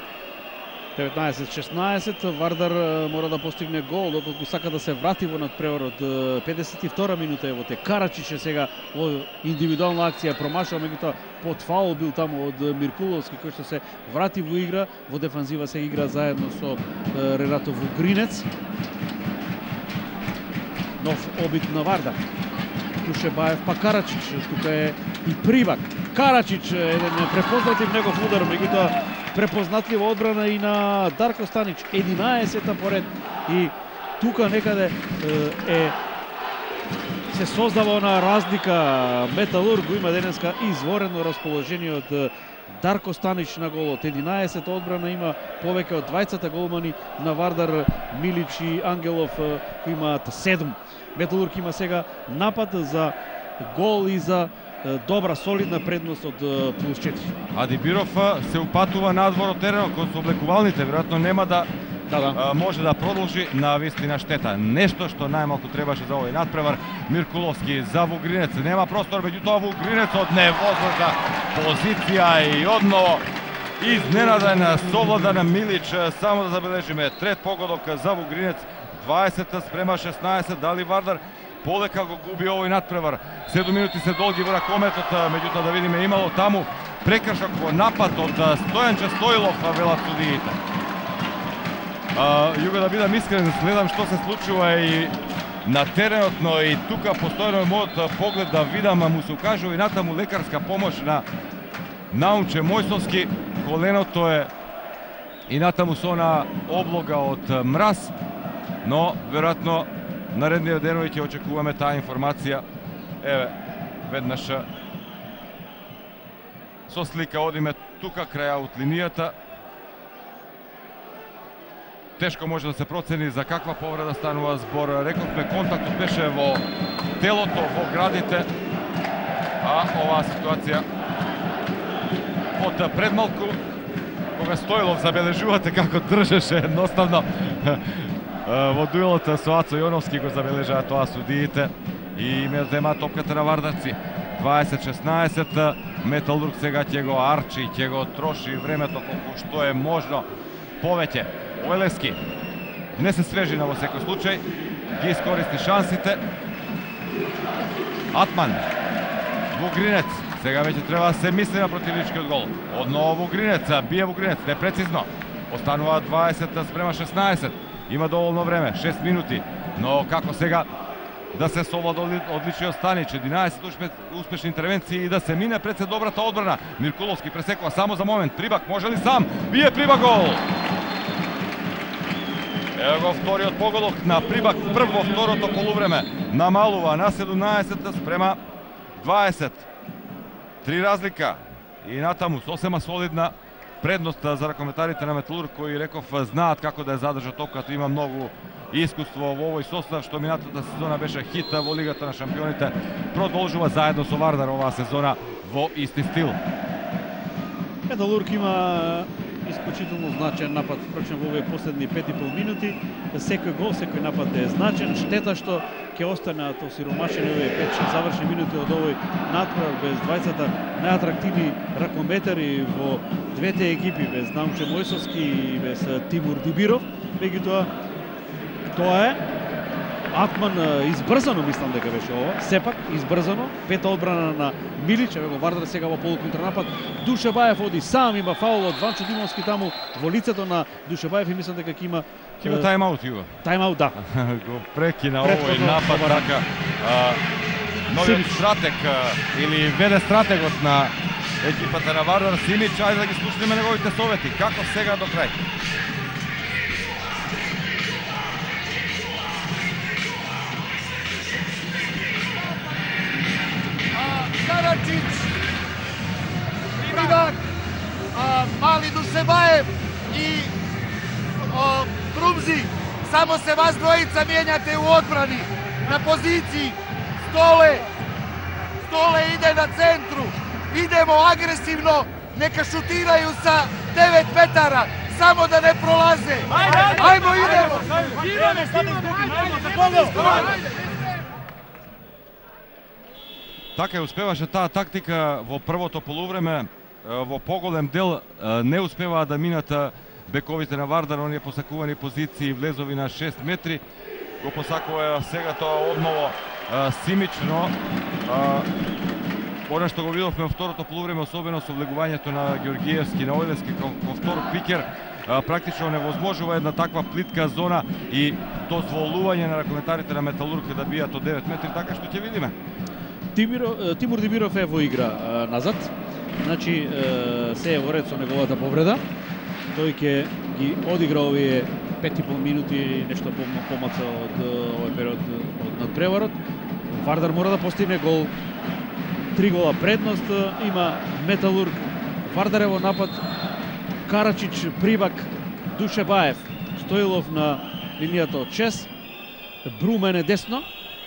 19-16, Вардар мора да постигне гол доколку сака да се врати во надпреварот. 52 минута е во те. Карачич е сега во индивидуална акција промашал, меѓутоа под фаул бил таму од Миркуловски кој што се врати во игра. Во дефанзива се игра заедно со Ренато Вугринец. Нов обид на Вардар. Тушебаев па Карачич, тука е и Прибак. Карачич еден препознатлив негов удар, меѓутоа препознатлива одбрана и на Дарко Станич, 11-та поред и тука некаде се создава она разлика. Металург го има денеска изворено расположение од Дарко Станич на голот. 11 одбрана има повеќе од двајцата голмани на Вардар, Милич и Ангелов кои имаат 7. Металург има сега напад за гол и за добра, солидна предност од плюс 4. А Дибиров се упатува надвор од теренот кон облекувалните, веројатно нема да може да продолжи на вистина штета. Нешто што најмалку требаше за овој надпревар. Миркуловски за Вугринец, нема простор, меѓутоа Вугринец од невозможна позиција и одново изненаден совлада на Милич. Само да забележиме трет погодок за Вугринец, 20 спрема 16. Дали Вардар полека го губи овој надпревар? 7 минути се долги во ракометот, меѓутоа да видиме имало таму прекршок во напад од Стојанче Стоилов, велат судиите. Југа, да бидам искрен, следам што се случува и на теренот, но и тука постојано е мојот поглед да видам, му се укажува и натаму лекарска помош на Наумче Мојсовски. Коленото е и натаму со она облога од мраз, но веројатно наредниот денови ќе очекуваме таа информација. Еве, веднаш со слика одиме тука крај аут линијата. Тешко може да се процени за каква повреда станува збор. Рековме, контактот беше во телото, во градите, а оваа ситуација од предмалку, кога Стоилов, забележувате како држеше едноставно во дуелот со Ацо Јоновски, го забележаа тоа судиите и ме земаат топката на вардарци. 20-16, Металург сега ќе го арчи, ќе го троши времето колку што е можно повеќе. Ојлески не се свежина во секој случај, ги искористи шансите. Атман, Вугринец, сега веќе треба да се мисли на противничкиот гол. Одново Вугринец, бие Вугринец, непрецизно. Останува 20 спрема 16. Има доволно време, 6 минути, но како сега да се совлада одличниот Станич, 11 успешни интервенции и да се мине пред се добрата одбрана. Миркуловски пресекува само за момент. Прибак може ли сам? Бие Прибак гол! Ево го вториот погодок на Прибак, прв во второто полувреме. Намалува на 17 спрема 20. 3 разлика и натаму сосема солидна предност за ракометарите на Металург, кои реков знаат како да ја задржат топката, има многу искуство во овој состав, што минатата сезона беше хит во Лигата на шампионите. Продолжува заедно со Вардар оваа сезона во исти стил. Металург има исклучително значен напад, впрочем во овие последни 5,5 минути. Секој гол, секој напад е значен. Штета што ќе останат осиромашени овие 5-6 завршни минути од овој натпревар без двајцата најатрактивни ракометари во двете екипи, без Намче Мојсовски и без Тимур Дибиров. Меѓутоа, тоа е Атман избрзано, мислам дека беше ова. Сепак избрзано, пета одбрана на Милич, еве го Вардар сега во полуконтранапад. Душебаев оди сам, има фаул од Ванчо Димовски таму во лицето на Душебаев и мислам дека ќе има тајмаут, Јува. Тајмаут, да. Го прекина овој напад така. Новиот стратег или веде стратегот на екипата на Вардар Симич, ајде да ги слушнеме неговите совети. Како сега до крај? Карачич, Привак, Мали Душебаев и Брумзи. Само се вас двојица мијењате у одбрани. На позиции Столе иде на центру. Идемо агресивно, нека шутирају са 9 метара. Само да не пролазе. Ајмо, идемо! Така успеваше таа тактика во првото полувреме, во поголем дел не успеваа да минат бековите на Вардар, оние посакувани позиции влезови на 6 метри. Го посакува сега тоа одново Симич, но она што го видовме во второто полувреме, особено со влегувањето на Георгиевски, на Ојлески кон втор пикер, практично невозможува една таква плитка зона и дозволување на ракометарите на Металург да бијат од 9 метри, така што ќе видиме. Тимур Дибиров е во игра назад, значи се е во ред со неговата повреда. Тој ќе ги одигра овие 5,5 минути, нешто помаца од овој период од надпреварот. Вардар мора да постигне гол, 3 гола предност има Металург. Вардар е во напад, Карачич, Прибак, Душебаев, Стоилов на линијата од 6, Брумен е десно.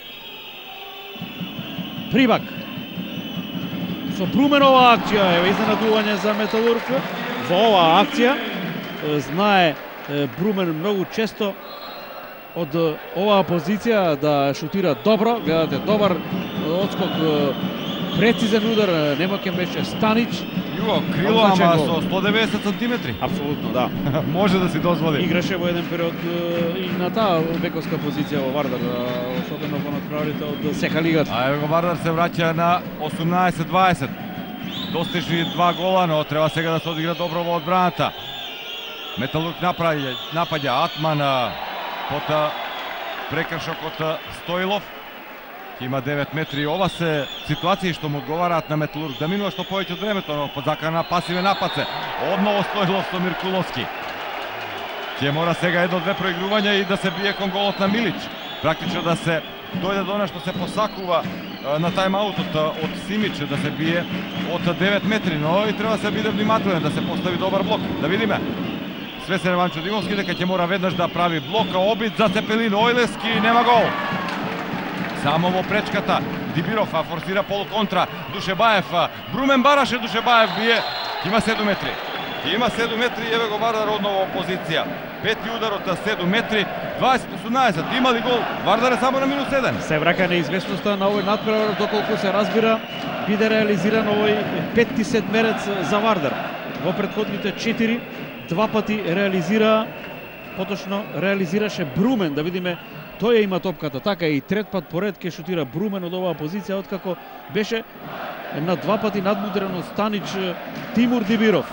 Прибак. Со Брумен оваа акција, еве изненадување за Металург во оваа акција. Знае Брумен многу често од оваа позиција да шутира добро. Гледате, добар одскок, прецизен удар, немакен беше Станич. Јуо, крило, ама со 190 сантиметри. Апсолутно, да. Може да си дозволи. Играше во еден период и на таа бековска позиција во Вардар, особено во надпреварите од сека лигата. А ево Вардар се враќа на 18-20. Достижни 2 гола, но треба сега да се одигра добро во одбраната. Металург напаѓа Атман под прекршок од Стоилов. Има 9 метри. Ова се ситуации што му одговараат на Металург да минува што повеќе од времето, но под закана пасивен напад се. Одново Стоилов со Миркуловски. Ќе мора сега едно-две проигрувања и да се бие кон голот на Милич. Практично да се дојде до она што се посакува на тајмаутот од Симич, да се бие од 9 метри, но и треба да се биде внимателен, да се постави добар блок. Да видиме. Свесен Ванчо Димовски дека ќе мора веднаш да прави блок, обид за Цепелин, Ојлески, нема гол. Само во пречката Дибиров форсира полуконтра, Душебаев, Брумен бараше, Душебаев бие, има 7 метри. Има 7 метри и еве го Вардар одново позиција. Пети удар од 7 метри, 20-18, има ли гол? Вардар е само на минус 1. Се враќа неизвестноста на овој надпревар, доколку се разбира, биде реализиран овој петти седмерец за Вардар. Во претходните 4, 2 пати реализира, поточно реализираше Брумен, да видиме. Тој ја има топката, така и трет пат поред ке шутира Брумен од оваа позиција, откако беше на 2 пати надмудрен од Станич Тимур Дибиров.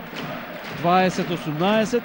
20-18.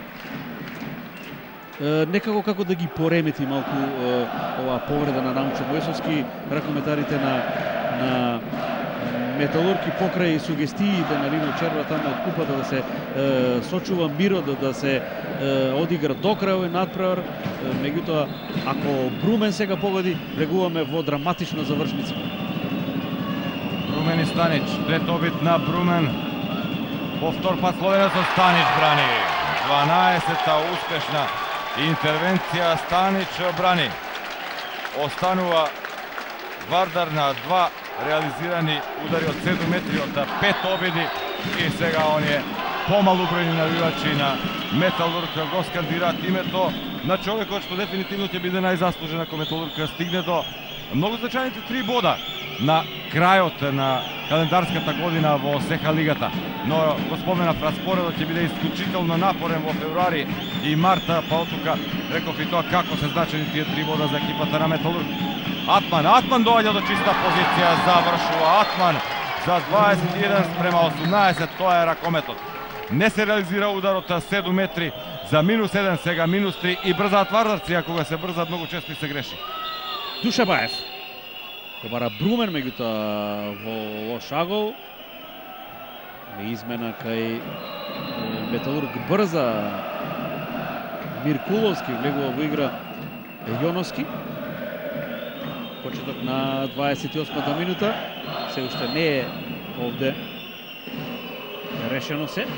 Некако како да ги поремети малку оваа повреда на Намчо Мојсовски, ракометарите на Металург и покрај сугестиите на Лино Черва таму од купата да се сочува мирот, да се одигра до крај овој надпревар. Меѓутоа, ако Брумен сега погоди, влегуваме во драматична завршница. Брумен и Станич, трет обид на Брумен. Повтор пат словенецот Станич брани. 12-та успешна интервенција, Станич брани. Останува Вардар на 2 реализирани удари од 7 метри од 5 обиди. И сега оние помалу бројни навивачи на Металург го скандираат името на човекот што дефинитивно ќе биде најзаслужен ако Металург стигне до многу значајните 3 бода на крајот на календарската година во СХ лигата. Но го споменав, распоредот ќе биде исклучително напорен во февруари и марта, па оттука реков и тоа како се значени тие 3 бода за екипата на Металург. Атман доаѓа до чиста позиција, завршува Атман за 21 спрема 18, тоа е ракометот. Не се реализира ударот 7 метри за -1, сега -3 и брзаат вардарци, кога се брзаат многу често и се греши. Душабаев го бара Брумен, меѓутоа во лош агол. Измена кај Металург брза. Миркуловски влегува во игра Јоновски. Почеток на 28-та минута. Се уште не е овде решено се.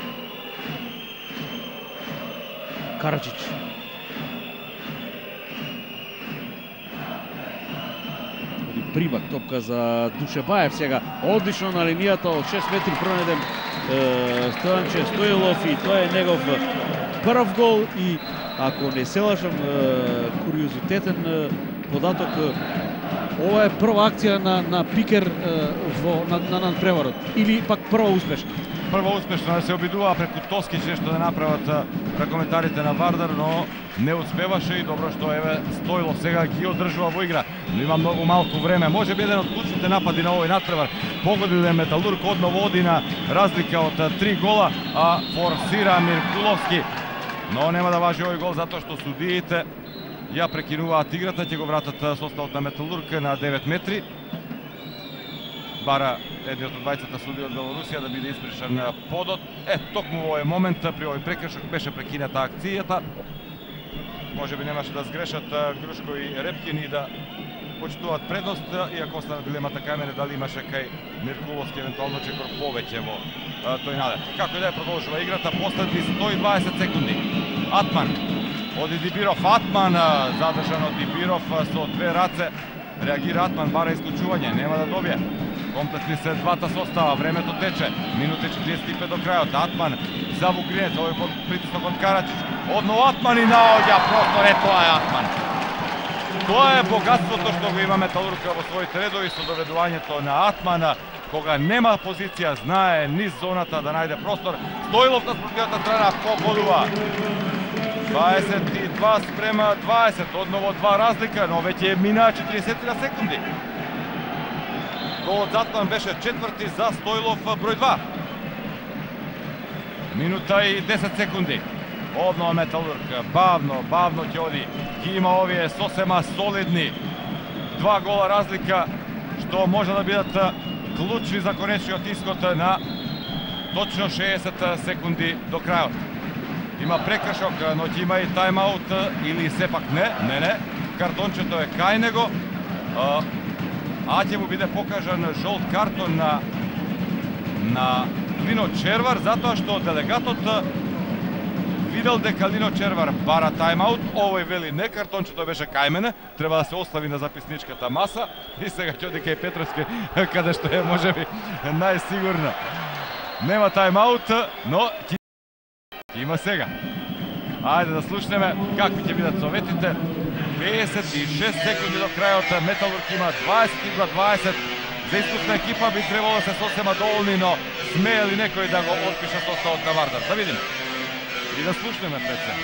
Караджич. Примак топка за Душебаев сега. Одлично на линијата од 6 метри пронеден Стојанче Стоилов и тоа е негов прв гол и ако не се лажам куриозитетен податок, ова е прва акција на Пикер на надпреварот или пак прва успешна? Прва успешна, се обидуваа преку Тоскич нешто да направат ракометарите на Вардар, но не успеваше и добро што еве Стоилов сега ги одржува во игра. Но има многу малку време. Може би еден од клучните напади на овој надпревар. Погодиле Металург, одново оди на разлика од 3 гола, а форсира Миркуловски. Но нема да важи овој гол затоа што судиите ја прекинуваат играта, ќе го вратат составот на Металург на 9 метри. Бара едниот од двајцата суди од Белорусија да биде испришан подот. Токму во овој момент при овој прекршок беше прекината акцијата. Може би немаше да сгрешат Грушко и Репкин и да почитуваат предност, иако остана дилемата кај мене дали имаше кај Миркуловски евентуално чекор повеќе во тој налет. Како и да ја продолжува играта, последни 120 секунди. Атман оди Дибиров, Атман задржан од Дибиров со две раце. Реагира Атман, бара исклучување, нема да добие. Комплексни се двата состава, времето тече, минута 45 до крајот. Атман за Вугринец, овој под притисок од Карачич. Одно Атман и наоѓа простор, тоа е Атман. Тоа е богатството што го има Металург во своите редови со доведувањето на Атмана, кога нема позиција, знае низ зоната да најде простор. Стоилов на спротивната страна погодува. 22 спрема 20, одново 2 разлика, но веќе минаа 40 секунди. Голот за Атман беше четврти за Стоилов број 2. Минута и 10 секунди. Обнова Металург, бавно ќе оди. Ги има овие сосема солидни 2 гола разлика, што може да бидат клучни за конечниот исход на точно 60 секунди до крајот. Има прекршок, но ќе има и тайм-аут или сепак не. Картончето е кај него. А ќе му биде покажан жолт картон на Лино Червар, затоа што делегатот видел дека Лино Червар бара тайм-аут, овој вели не, картончето беше кај мене, треба да се остави на записничката маса и сега ќе оди кај Петровски, каде што е можеби најсигурно. Нема тайм-аут, но има сега. Ајде да слушнеме какви ќе бидат советите. 56 секунди до крајот, Металург има 22-20. За искусна екипа би требало да се сосема доволни, но смее ли некој да го отпише составот на Вардар? Да видиме. И да слушнеме пред се.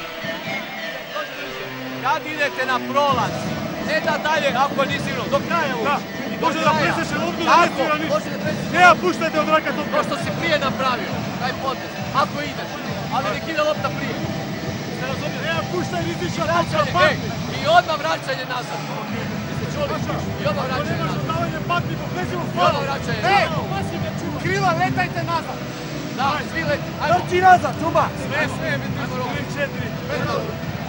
Кад идете на пролаз, не да далje ако ниси играл, до краја уči. Може да пресеше лопту да не стира нищо. Не ја пуштате од рака топка. Просто си прije направio, taj potez, ako ideš, ali nek ide lopta prije. Se razumije, ne ја пуштај ризична топка, Vraćanje, патни. i odmah vraćanje nazad. Jeste čuli? I odmah vraćanje Немаш nazad. оставање патни, влези во I фору. odmah vraćanje nazad. Крила, летајте назад. Da, svi leti. Ajmo. Трчи назад, Цуба. Sve, mi tu moramo. 3-4.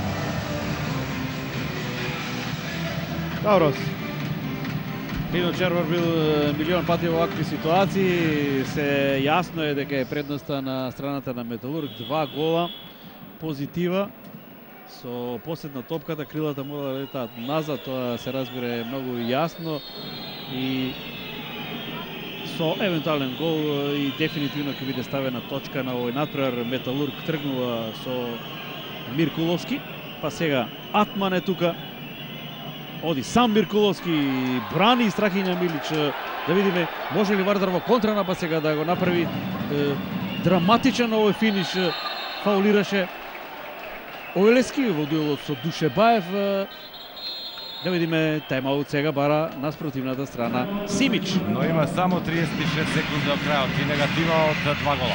Добро. Лино Червар бил милион пати во вакви ситуации. Се јасно е дека е предноста на страната на Металург. 2 гола, позитива. Со последна топката крилата мора да летаат назад, тоа се разбира многу јасно. И со евентуален гол и дефинитивно ќе биде ставена точка на овој надпревар. Металург тргнува со Миркуловски, па сега Атман е тука. Оди сам Миркуловски, брани Страхиња Милич. Да видиме може ли Вардар во контранапад сега да го направи драматичен овој финиш. Фаулираше Ојлески во дуелот со Душебаев. Да видиме тајмаут сега бара на спротивната страна Симич. Но има само 36 секунди до крајот и негатива од 2 гола.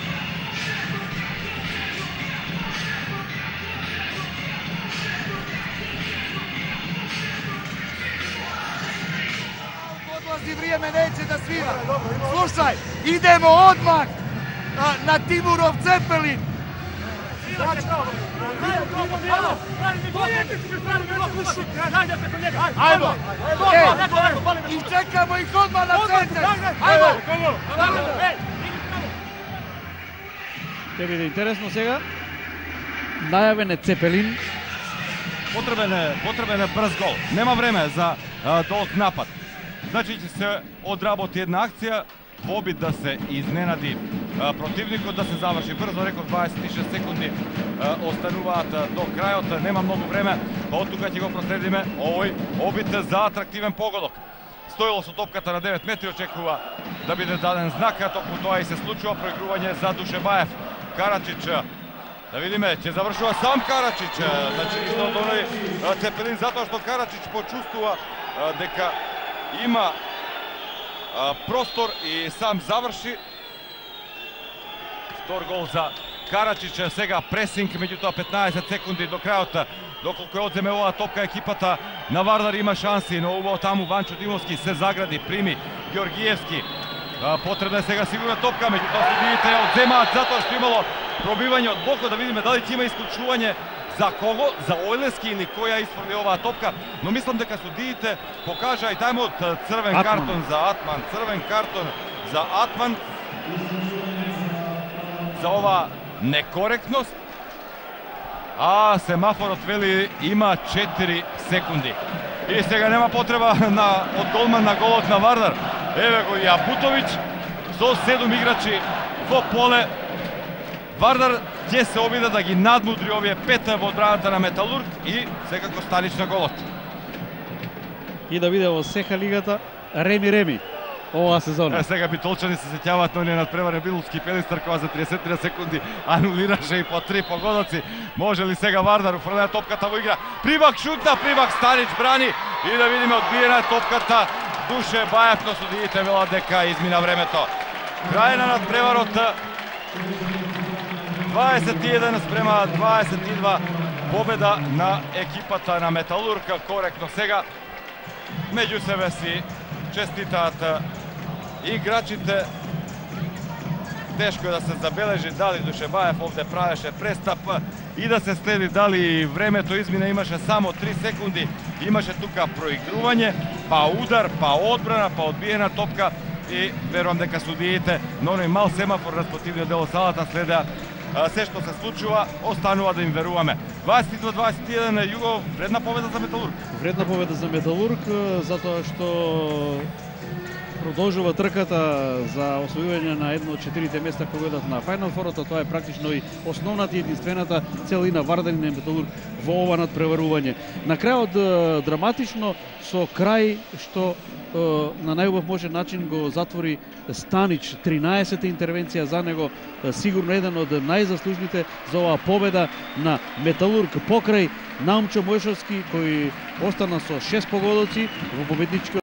Odlazi vrijeme, neće da svira. Slušaj, idemo odmah na Timurov Cepelin. Ajmo! I čekamo ih odmah na centar! Ajmo! Ќе биде интересно сега. Најавен е Цепелин. Потребен е брз гол. Нема време за долг напад. Значи ќе се одработи една акција во обид да се изненади противникот, да се заврши брзо. Реков 26 секунди остануваат до крајот, нема многу време, па од тука ќе го проследиме овој обид за атрактивен погодок. Стоило со топката на 9 метри, очекува да биде даден знак, а токму тоа и се случува. Проигрување за Душебаев. Карачич, да видиме, ќе завршува сам Карачич, значи исто од оној Цепелин, затоа што Карачич почувствува дека има простор и сам заврши. Втор гол за Карачич, сега пресинг, меѓутоа 15 секунди до крајот. Доколку ја одземе оваа топка, екипата на Вардар има шанси, но убаво таму Ванчо Димовски се загради, прими Георгиевски. Потребна е сега сигурна топка, меѓутоа судиите ја одземаат затоа што имало пробивање од блокот. Да видиме дали ќе има исклучување за кого, за Ојлески или кој ја isfrли оваа топка, но мислам дека судиите покажа и тајмот. Црвен картон за Атман, црвен картон за Атман за ова некоректност. А семафорот вели има 4 секунди. И сега нема потреба од голман на голот на Вардар. Еве го и Апутовиќ со 7 играчи во поле. Вардар ќе се обиде да ги надмудри овие 5 во одбраната на Металург и секако Станич на голот. И да биде во сека лигата реми оваа сезона. Сега битолчани се сеќаваат на оние надпреварен Биловски Пелистар кога за 30 секунди анулираше и по 3 погодоци. Може ли сега Вардар уфрлеа топката во игра? Прибак шутна, Прибак Станич брани и да видиме одбиена топката Душебаев, но судиите велат дека измина времето. Крај на надпреварот. 21 спрема 22, победа на екипата на Металург. Коректно сега меѓу себе си честитаат играчите. Тешко е да се забележи дали Душебаев овде правеше престап и да се следи дали времето измина. Имаше само 3 секунди, имаше тука проигрување, па удар, па одбрана, па одбиена топка и верувам дека судиите на оној мал семафор на спортивниот дел од салата следеа се што се случува. Останува да им веруваме. 22-21 Југо, вредна победа за Металург. Вредна победа за Металург, затоа што продолжува трката за освојување на едно од 4 места кои одат на Фајнал Форот. Тоа е практично и основната и единствената цел и на Вардар и на Металург во ова надпреварување. На крајот драматично со крај што на најубав можен начин го затвори Станич. 13-та интервенција за него, сигурно еден од најзаслужните за оваа победа на Металург покрај Наумчо Мојшовски кој остана со 6 погодоци во победничкиот